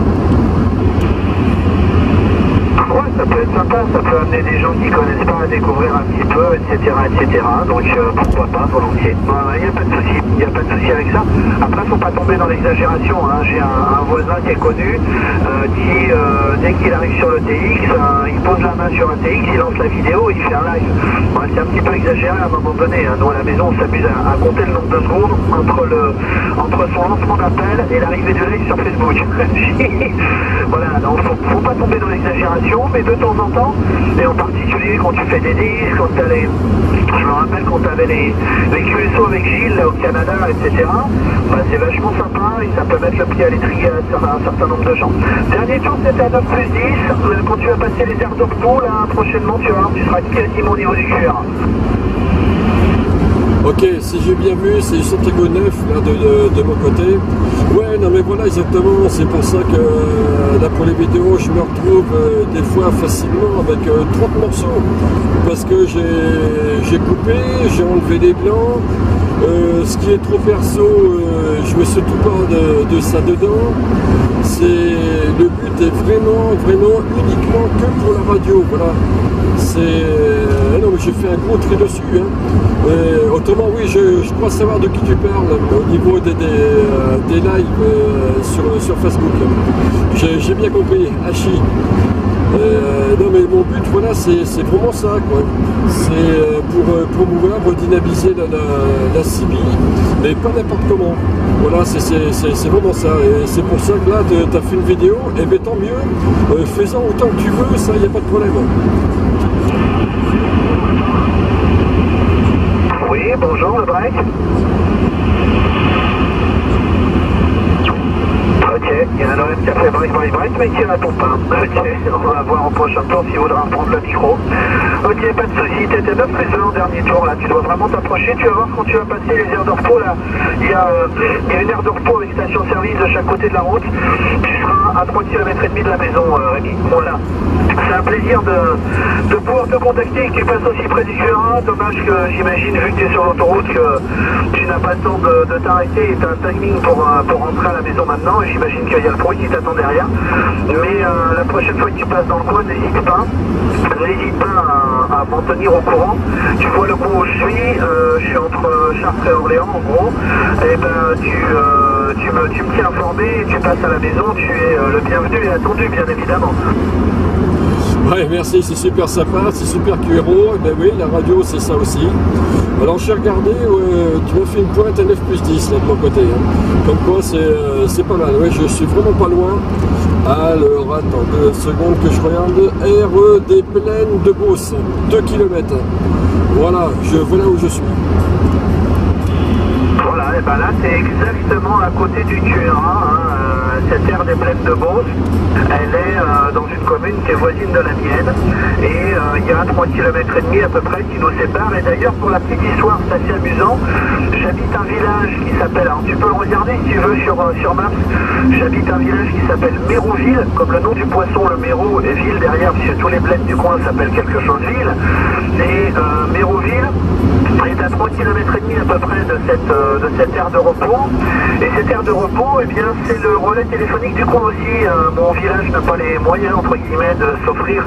Ouais, ça peut être sympa, ça peut amener des gens qui ne connaissent pas à découvrir un petit peu, etc. etc. Donc pourquoi pas, volontiers. Il n'y a pas de souci, il n'y a pas de souci avec ça. Après, il ne faut pas tomber dans l'exagération. Hein. J'ai un voisin qui est connu, qui, dès qu'il arrive sur le TX, il pose la main sur un TX, il lance la vidéo, il fait un live. Ouais, c'est un petit peu exagéré à un moment donné. Hein. Nous, à la maison, on s'amuse à compter le nombre de secondes entre son lancement d'appel et l'arrivée du live sur Facebook. Voilà, donc faut pas tomber dans l'exagération. Mais de temps en temps, et en particulier quand tu fais des disques, quand t'as je me rappelle quand tu avais les QSO avec Gilles là, au Canada, etc. C'est vachement sympa et ça peut mettre le pied à l'étrier à un certain nombre de gens. Dernier tour, c'était à 9+10. Quand tu vas passer les aires d'octo, là, prochainement, tu vas voir, tu seras quasiment au niveau du QR. Ok, si j'ai bien vu, c'est Santiago 9 là, de mon côté. Ouais, non mais voilà, exactement, c'est pour ça que là pour les vidéos, je me retrouve des fois facilement avec 30 morceaux. Parce que j'ai coupé, j'ai enlevé les blancs. Ce qui est trop perso, je me surtout pas de ça dedans. Le but est vraiment uniquement que pour la radio, voilà. Non mais j'ai fait un gros tri dessus, hein. Autrement oui, je crois savoir de qui tu parles au niveau des lives sur Facebook. J'ai bien compris, Hachi. Non mais mon but voilà c'est vraiment ça quoi. C'est pour promouvoir, redynamiser la CB, mais pas n'importe comment. Voilà, c'est vraiment ça. Et c'est pour ça que là tu as fait une vidéo, et bien tant mieux, fais-en autant que tu veux, ça y a pas de problème. Oui, bonjour le break. Ok, il y a un OM qui a fait break, mais qui ne répond pas. Ok, on va voir au prochain tour s'il voudra reprendre le micro. Ok, pas de soucis, tu étais 9+1 au dernier tour, là, tu dois vraiment t'approcher, tu vas voir quand tu vas passer les aires de repos, là, il y a une aire de repos avec station-service de chaque côté de la route, tu seras à 3,5 km de la maison, Rémi. Voilà. C'est un plaisir de pouvoir te contacter et que tu passes aussi près du QRA. Dommage que j'imagine, vu que tu es sur l'autoroute, que tu n'as pas le temps de t'arrêter et tu as un timing pour rentrer à la maison maintenant. Et j'imagine qu'il y a le bruit qui t'attend derrière. Mais la prochaine fois que tu passes dans le coin, n'hésite pas à m'en tenir au courant. Tu vois le coin où je suis entre Chartres et Orléans en gros. Et ben tu me tiens informé et tu passes à la maison, tu es le bienvenu et attendu bien évidemment. Ouais, merci, c'est super sympa, c'est super QRO. Ben oui, la radio, c'est ça aussi. Alors, j'ai regardé, tu m'as fait une pointe à 9+10 là de mon côté. Hein. Comme quoi, c'est pas mal. Ouais, je suis vraiment pas loin. Alors, attends 2 secondes que je regarde. RE des Plaines de Beauce, 2 km. Voilà où je suis. Voilà, et ben là, c'est exactement à côté du QRA. Hein. cette aire des Plaines de Beauce. Elle est dans une commune qui est voisine de la mienne. Et il y a 3,5 km à peu près qui nous séparent. Et d'ailleurs, pour la petite histoire, c'est assez amusant. J'habite un village qui s'appelle, alors tu peux le regarder si tu veux sur Maps. J'habite un village qui s'appelle Mérouville, comme le nom du poisson, le Méro et ville derrière, puisque tous les bleds du coin s'appellent quelque chose ville. Et Mérouville est à 3,5 km à peu près de cette aire de repos. Et cette aire de repos, eh bien, c'est le relais téléphonique du coin aussi. Mon village n'a pas les moyens, entre guillemets, de s'offrir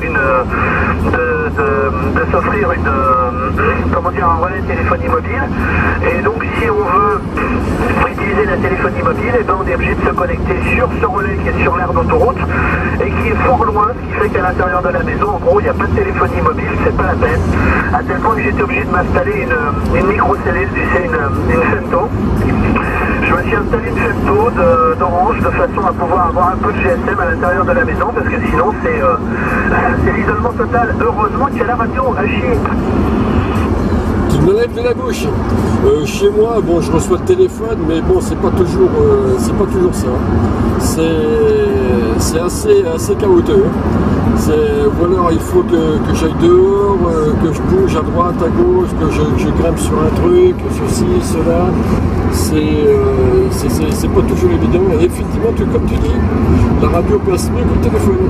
comment dire, un relais de téléphonie mobile. Et donc, si on veut utiliser la téléphonie mobile, eh ben, on est obligé de se connecter sur ce relais qui est sur l'aire d'autoroute et qui est fort loin, ce qui fait qu'à l'intérieur de la maison, en gros, il n'y a pas de téléphonie mobile, c'est pas la peine. À tel point que j'étais obligé de m'installer une micro-cellule, tu sais, une Femto. Je me suis installé une Femto d'Orange de façon à pouvoir avoir un peu de GSM à l'intérieur de la maison, parce que sinon c'est l'isolement total. Heureusement qu'il y a la radio à chier. Tu me lèves de la bouche. Chez moi, bon, je reçois le téléphone, mais bon, c'est pas toujours ça. C'est assez chaotique. Voilà, il faut que j'aille dehors, que je bouge à droite, à gauche, que je grimpe sur un truc, ceci, cela. C'est pas toujours évident. Et effectivement, comme tu dis, la radio passe mieux que le téléphone.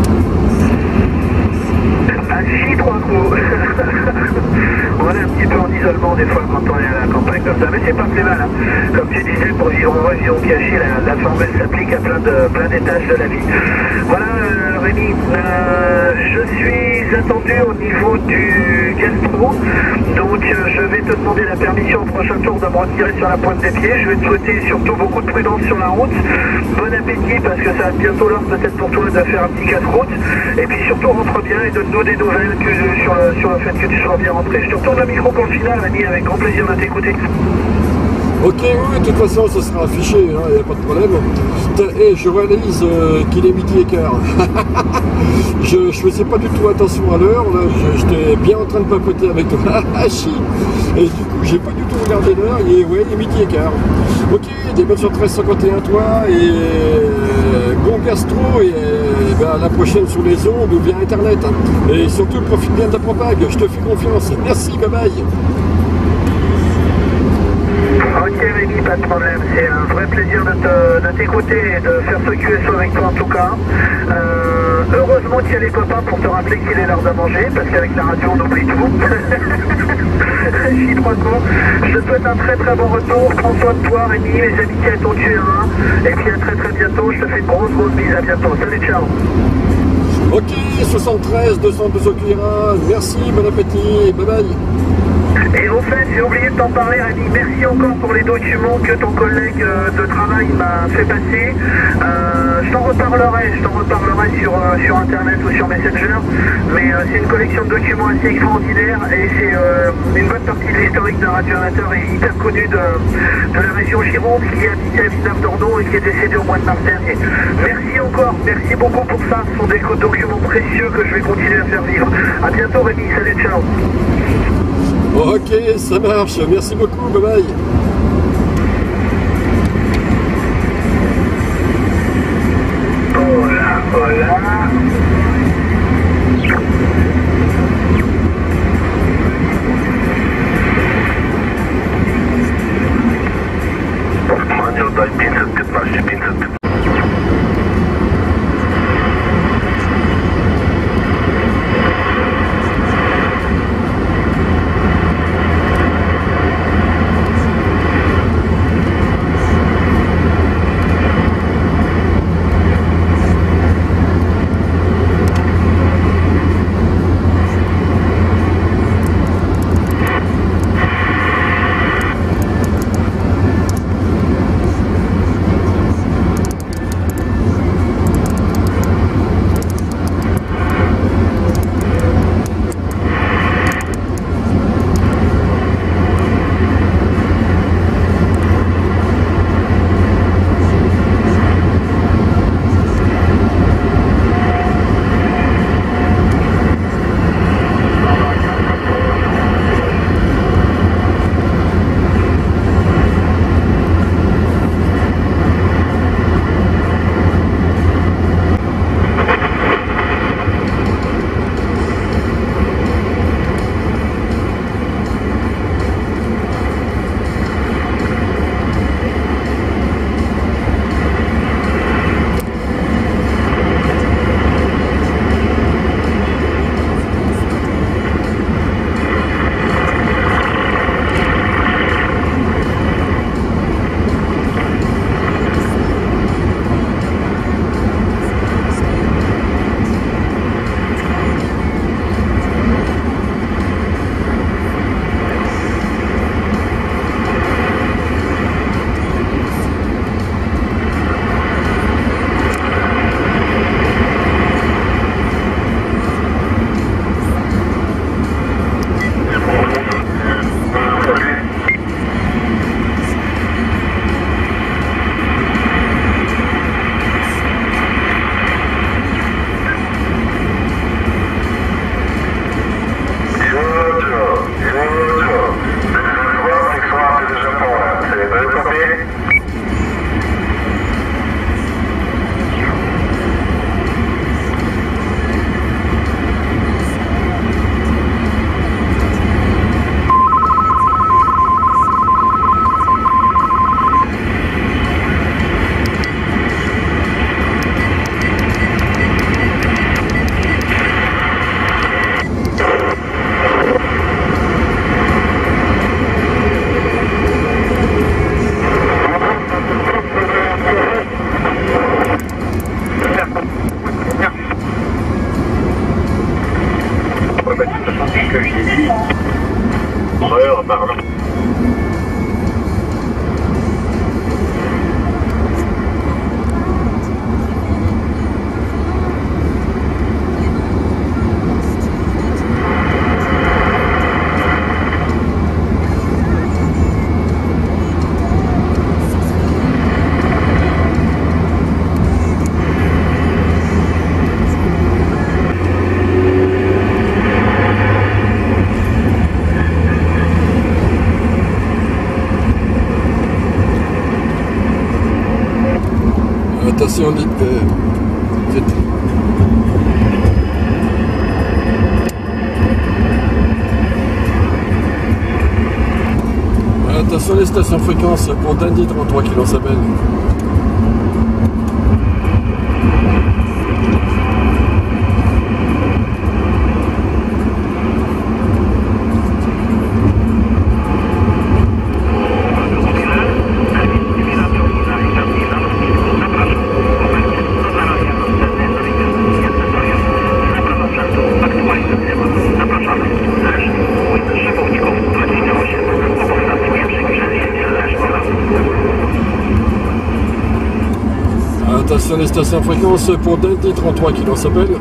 À chier 3 coups. On est un petit peu en isolement des fois quand on est à la campagne comme ça, mais c'est pas plus mal. Hein. Comme tu disais, pour vivre en région cachée, la formule s'applique à plein d'étages de la vie. Voilà, Rémi, je suis attendu au niveau du gastro, donc je vais te demander la permission au prochain tour de me retirer sur la pointe des pieds. Je vais te souhaiter surtout beaucoup de prudence sur la route. Bon appétit parce que ça va bientôt l'heure peut-être pour toi de faire un petit casse-route. Et puis surtout rentre bien et donne-nous des nouvelles sur le fait que tu sois bien rentré. Je te retourne le micro pour le final, Rémi, avec grand plaisir de t'écouter. Ok, oui, de toute façon, ça sera affiché, il n'y a pas de problème. Et je réalise qu'il est 12h15. Je faisais pas du tout attention à l'heure, là, j'étais bien en train de papoter avec toi. Et du coup, j'ai pas du tout regardé l'heure, et ouais, il est 12h15. Ok, des bonnes sur 1351 à toi, et bon gastro, et ben, à la prochaine sur les ondes ou via Internet. Hein. Et surtout, profite bien de ta propague, je te fais confiance. Merci, bye bye. Ok Rémi, pas de problème, c'est un vrai plaisir de t'écouter et de faire ce QSO avec toi en tout cas. Heureusement qu'il y a les copains pour te rappeler qu'il est l'heure de manger, parce qu'avec la radio on oublie tout. Je te souhaite un très très bon retour, prends soin de toi Rémi, les amitiés à ton Q1, et puis à très très bientôt, je te fais une grosse bise, à bientôt, salut, ciao. Ok, 73 212 au Q1, merci, bon appétit, bye bye. Et au fait, j'ai oublié de t'en parler, Rémi. Merci encore pour les documents que ton collègue de travail m'a fait passer. Je t'en reparlerai sur Internet ou sur Messenger. Mais c'est une collection de documents assez extraordinaire et c'est une bonne partie de l'historique d'un radioamateur et hyper connu de la région Gironde qui habitait à Villeneuve-d'Ornon et qui est décédé au mois de mars dernier. Merci encore, merci beaucoup pour ça. Ce sont des documents précieux que je vais continuer à faire vivre. A bientôt Rémi, salut, ciao. Ok, ça marche. Merci beaucoup. Bye bye. Hola, hola. Manuel dai 515. Attention, attention les stations fréquences pour Dundee 33 qui lance appel. Attention les stations fréquences pour Dundee 33 qui lance appel.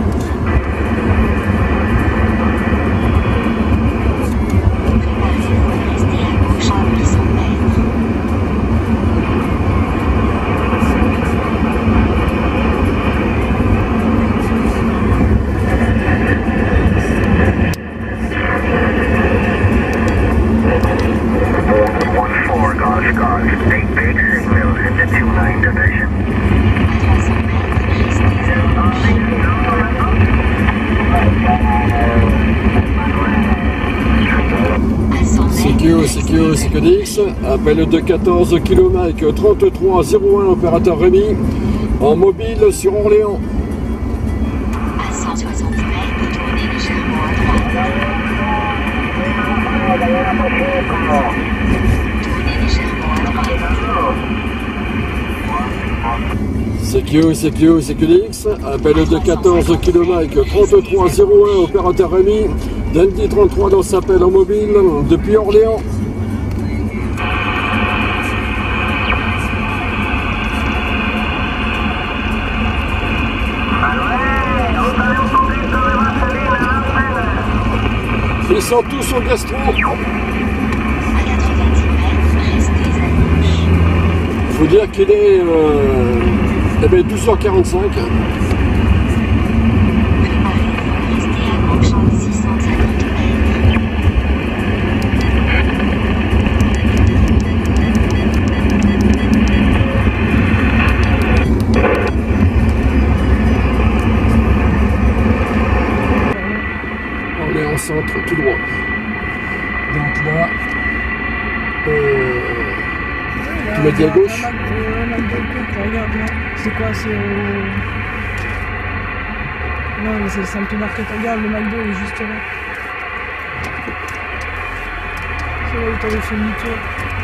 CQDX, appel de 14 km 3301 opérateur Rémi, en mobile sur Orléans. À 160 mètres, tournez légèrement à droite. Tournez légèrement à droite. CQDX, appel de 14 km 3301 opérateur Rémi, Dundee 33 dans s'appel en mobile depuis Orléans. Ils sont tous au gastro. À 90 mètres, restez à gauche. Il faut dire qu'il est 12h45. Préparez-vous, restez à gauche en 650 mètres. Orléans centre tout droit. Donc là, tu m'as dit à gauche. Regarde là, c'est quoi, c'est non mais c'est ça me fait marquer, regarde le McDo est juste là. C'est là où t'avais fait demi-tour.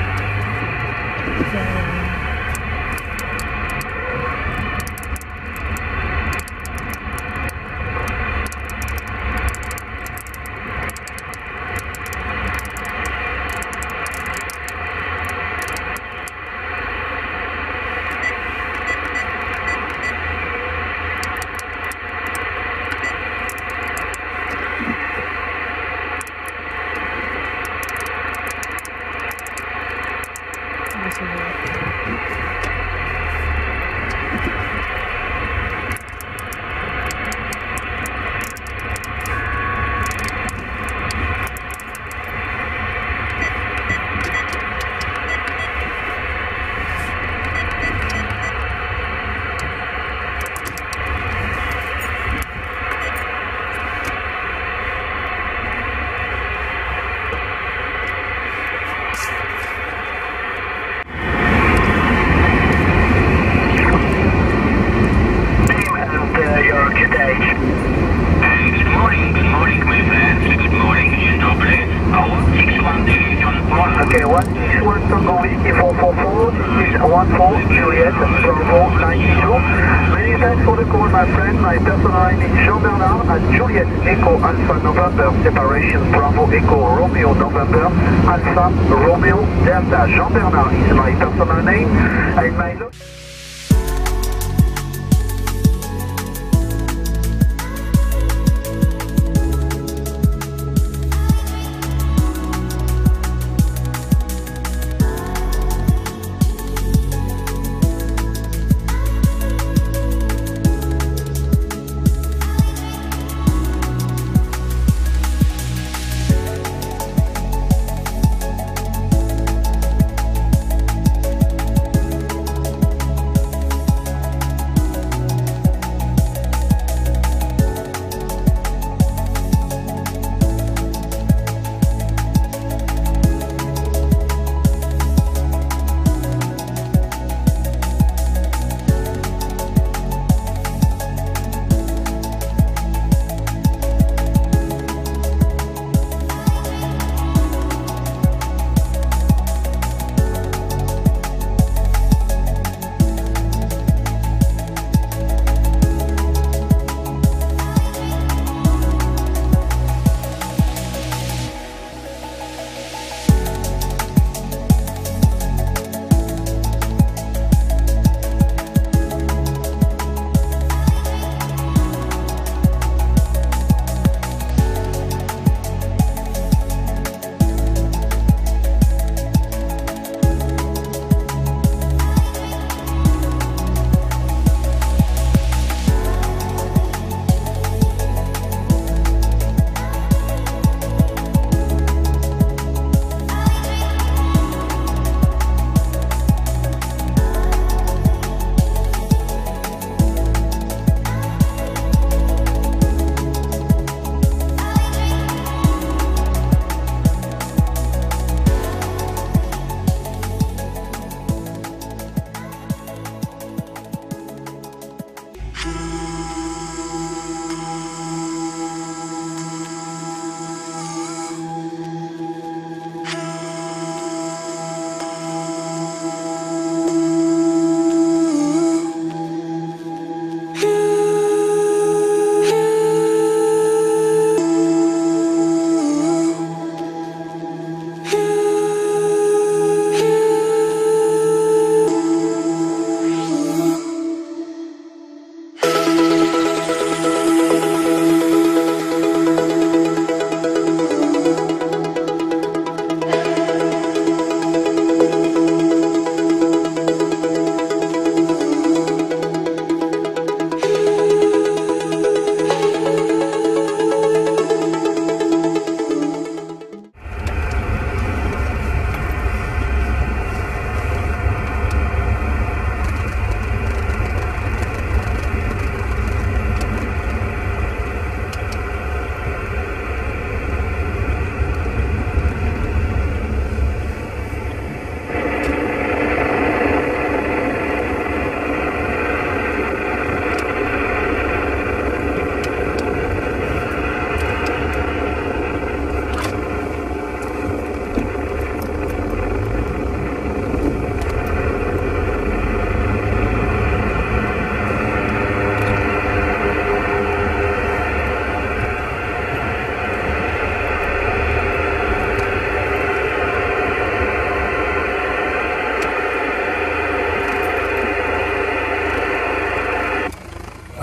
Okay, 161 Tango Whiskey 444, this is 14 Juliet, Bravo 92. Many thanks for the call, my friend. My personal line is Jean Bernard at Juliet Echo Alpha November, separation Bravo Echo Romeo November, Alpha Romeo Delta. Jean Bernard is my personal name, and my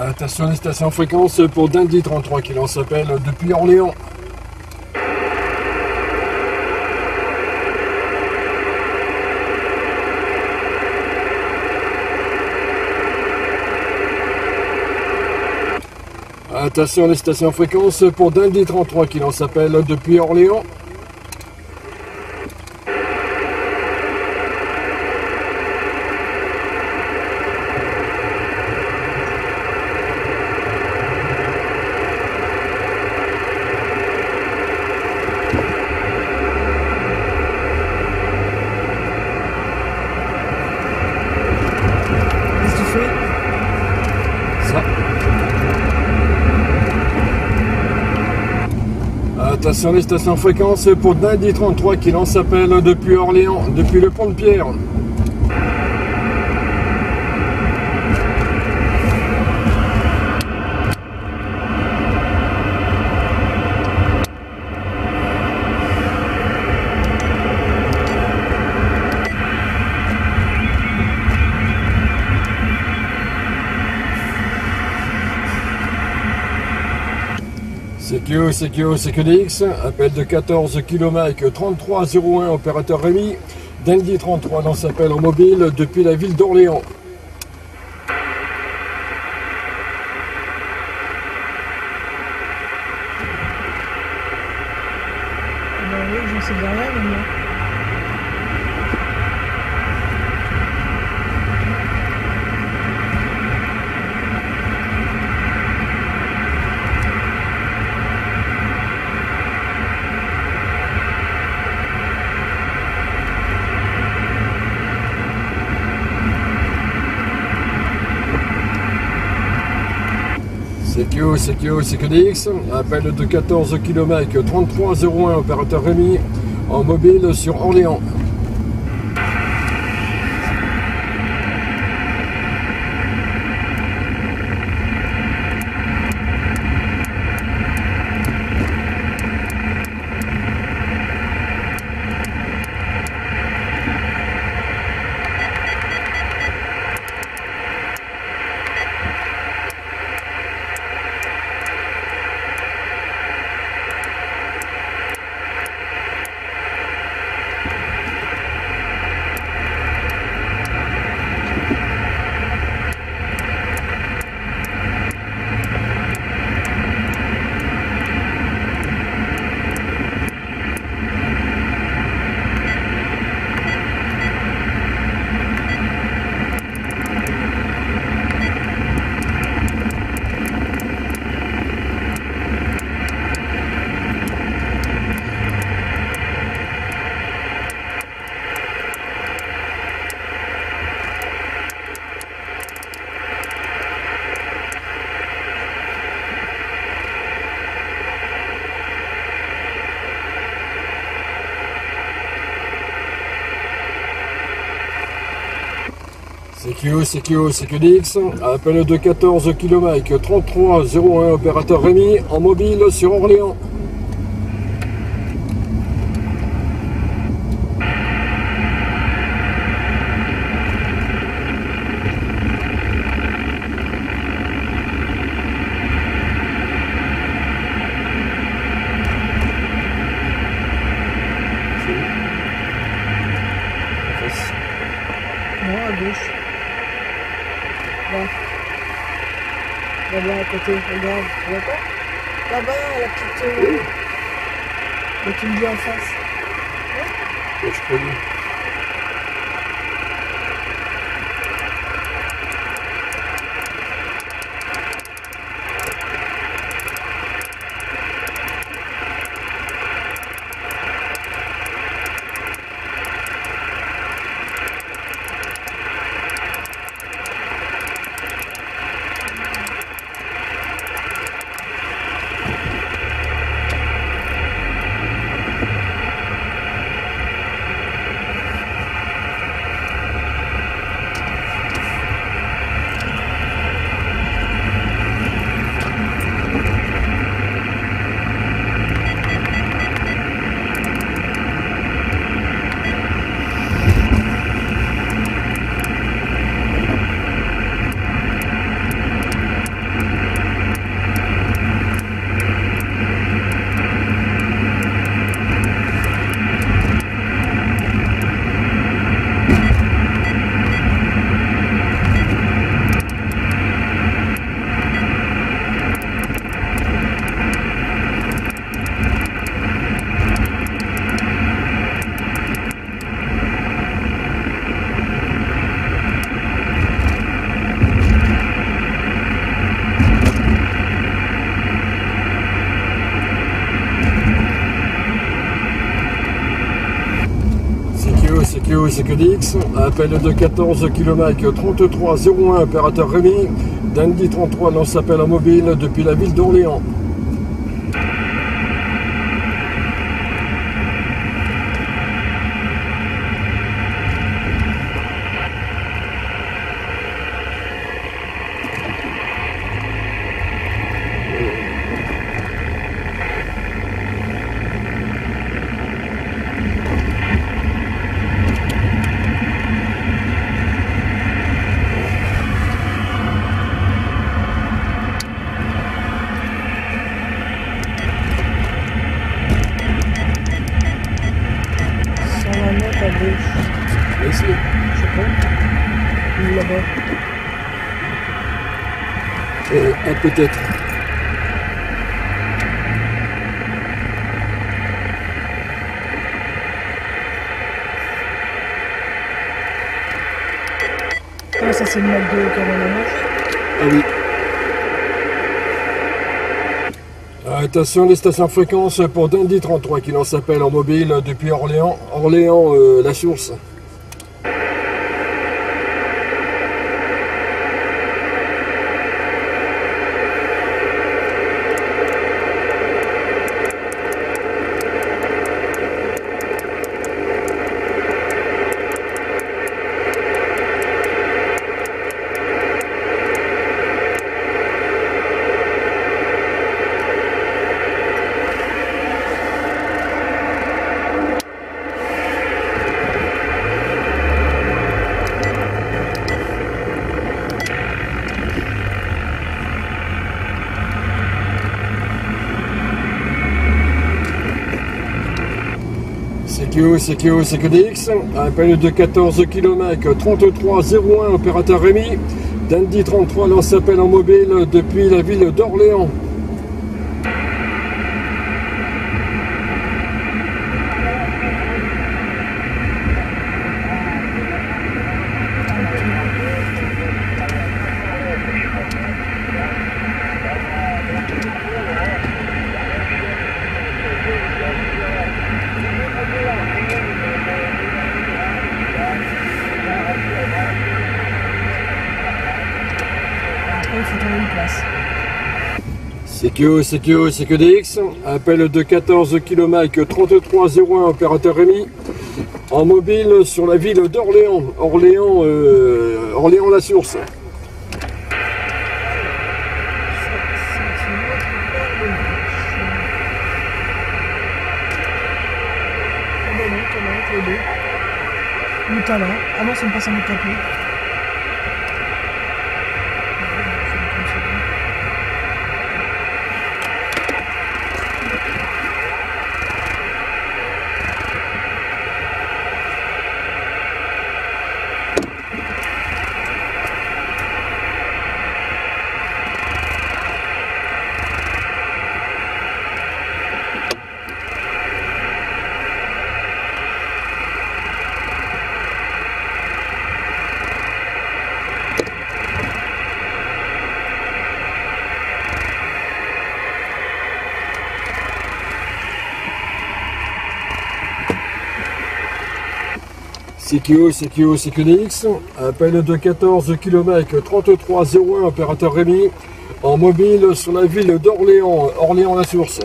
Attention les stations fréquence pour Dundee 33 qui lance appel depuis Orléans. Attention les stations fréquence pour Dundee 33 qui lance appel depuis Orléans. Qu'est-ce que tu fais? Ça. Attention les stations fréquence pour Dundee 33 qui lance appel depuis Orléans, depuis le pont de Pierre. CQDX, appel de 14 km 3301, opérateur Rémi. Dundee 33 lance appel en mobile depuis la ville d'Orléans. Bah oui, j'en sais rien maintenant. CQDX, appel de 14 km 3301, opérateur Rémi, en mobile sur Orléans. CQDX, appel de 14 km 3301, opérateur Rémi, en mobile sur Orléans. Non, à gauche. Là. Là-bas à côté, regarde. Tu vois pas? Là-bas, la petite... Le tu me dis en face. Ouais, je connais. c'est que DX, appel de 14 km 3301, opérateur Rémi, d'Andy 33 lance appel en mobile depuis la ville d'Orléans. Ici. Je sais pas. Ou là-bas. Peut-être. Ah, ça c'est le map de Caroline. Ah oui. Attention, les stations de fréquence pour Dundee 33 qui lance appel en mobile depuis Orléans. Orléans, la source. C'est que DX, appel de 14 km 3301, opérateur Rémi, Dundee 33 lance appel en mobile depuis la ville d'Orléans. C'est que DX, appel de 14 km 3301, opérateur Rémi, en mobile sur la ville d'Orléans, Orléans la source. Là. Ah non, ça me passe un bout de papier. C'est que DX, appel de 14 km 3301, opérateur Rémi, en mobile sur la ville d'Orléans, Orléans la source.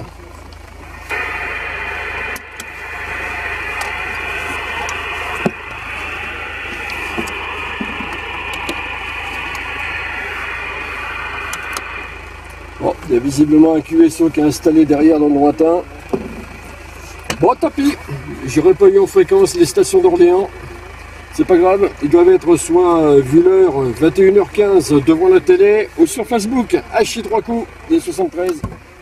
Bon, il y a visiblement un QSO qui est installé derrière dans le lointain. Bon, tant pis, j'aurais pas eu en fréquence les stations d'Orléans. C'est pas grave, ils doivent être soit vu l'heure 21h15 devant la télé ou sur Facebook, H3 coups des 73.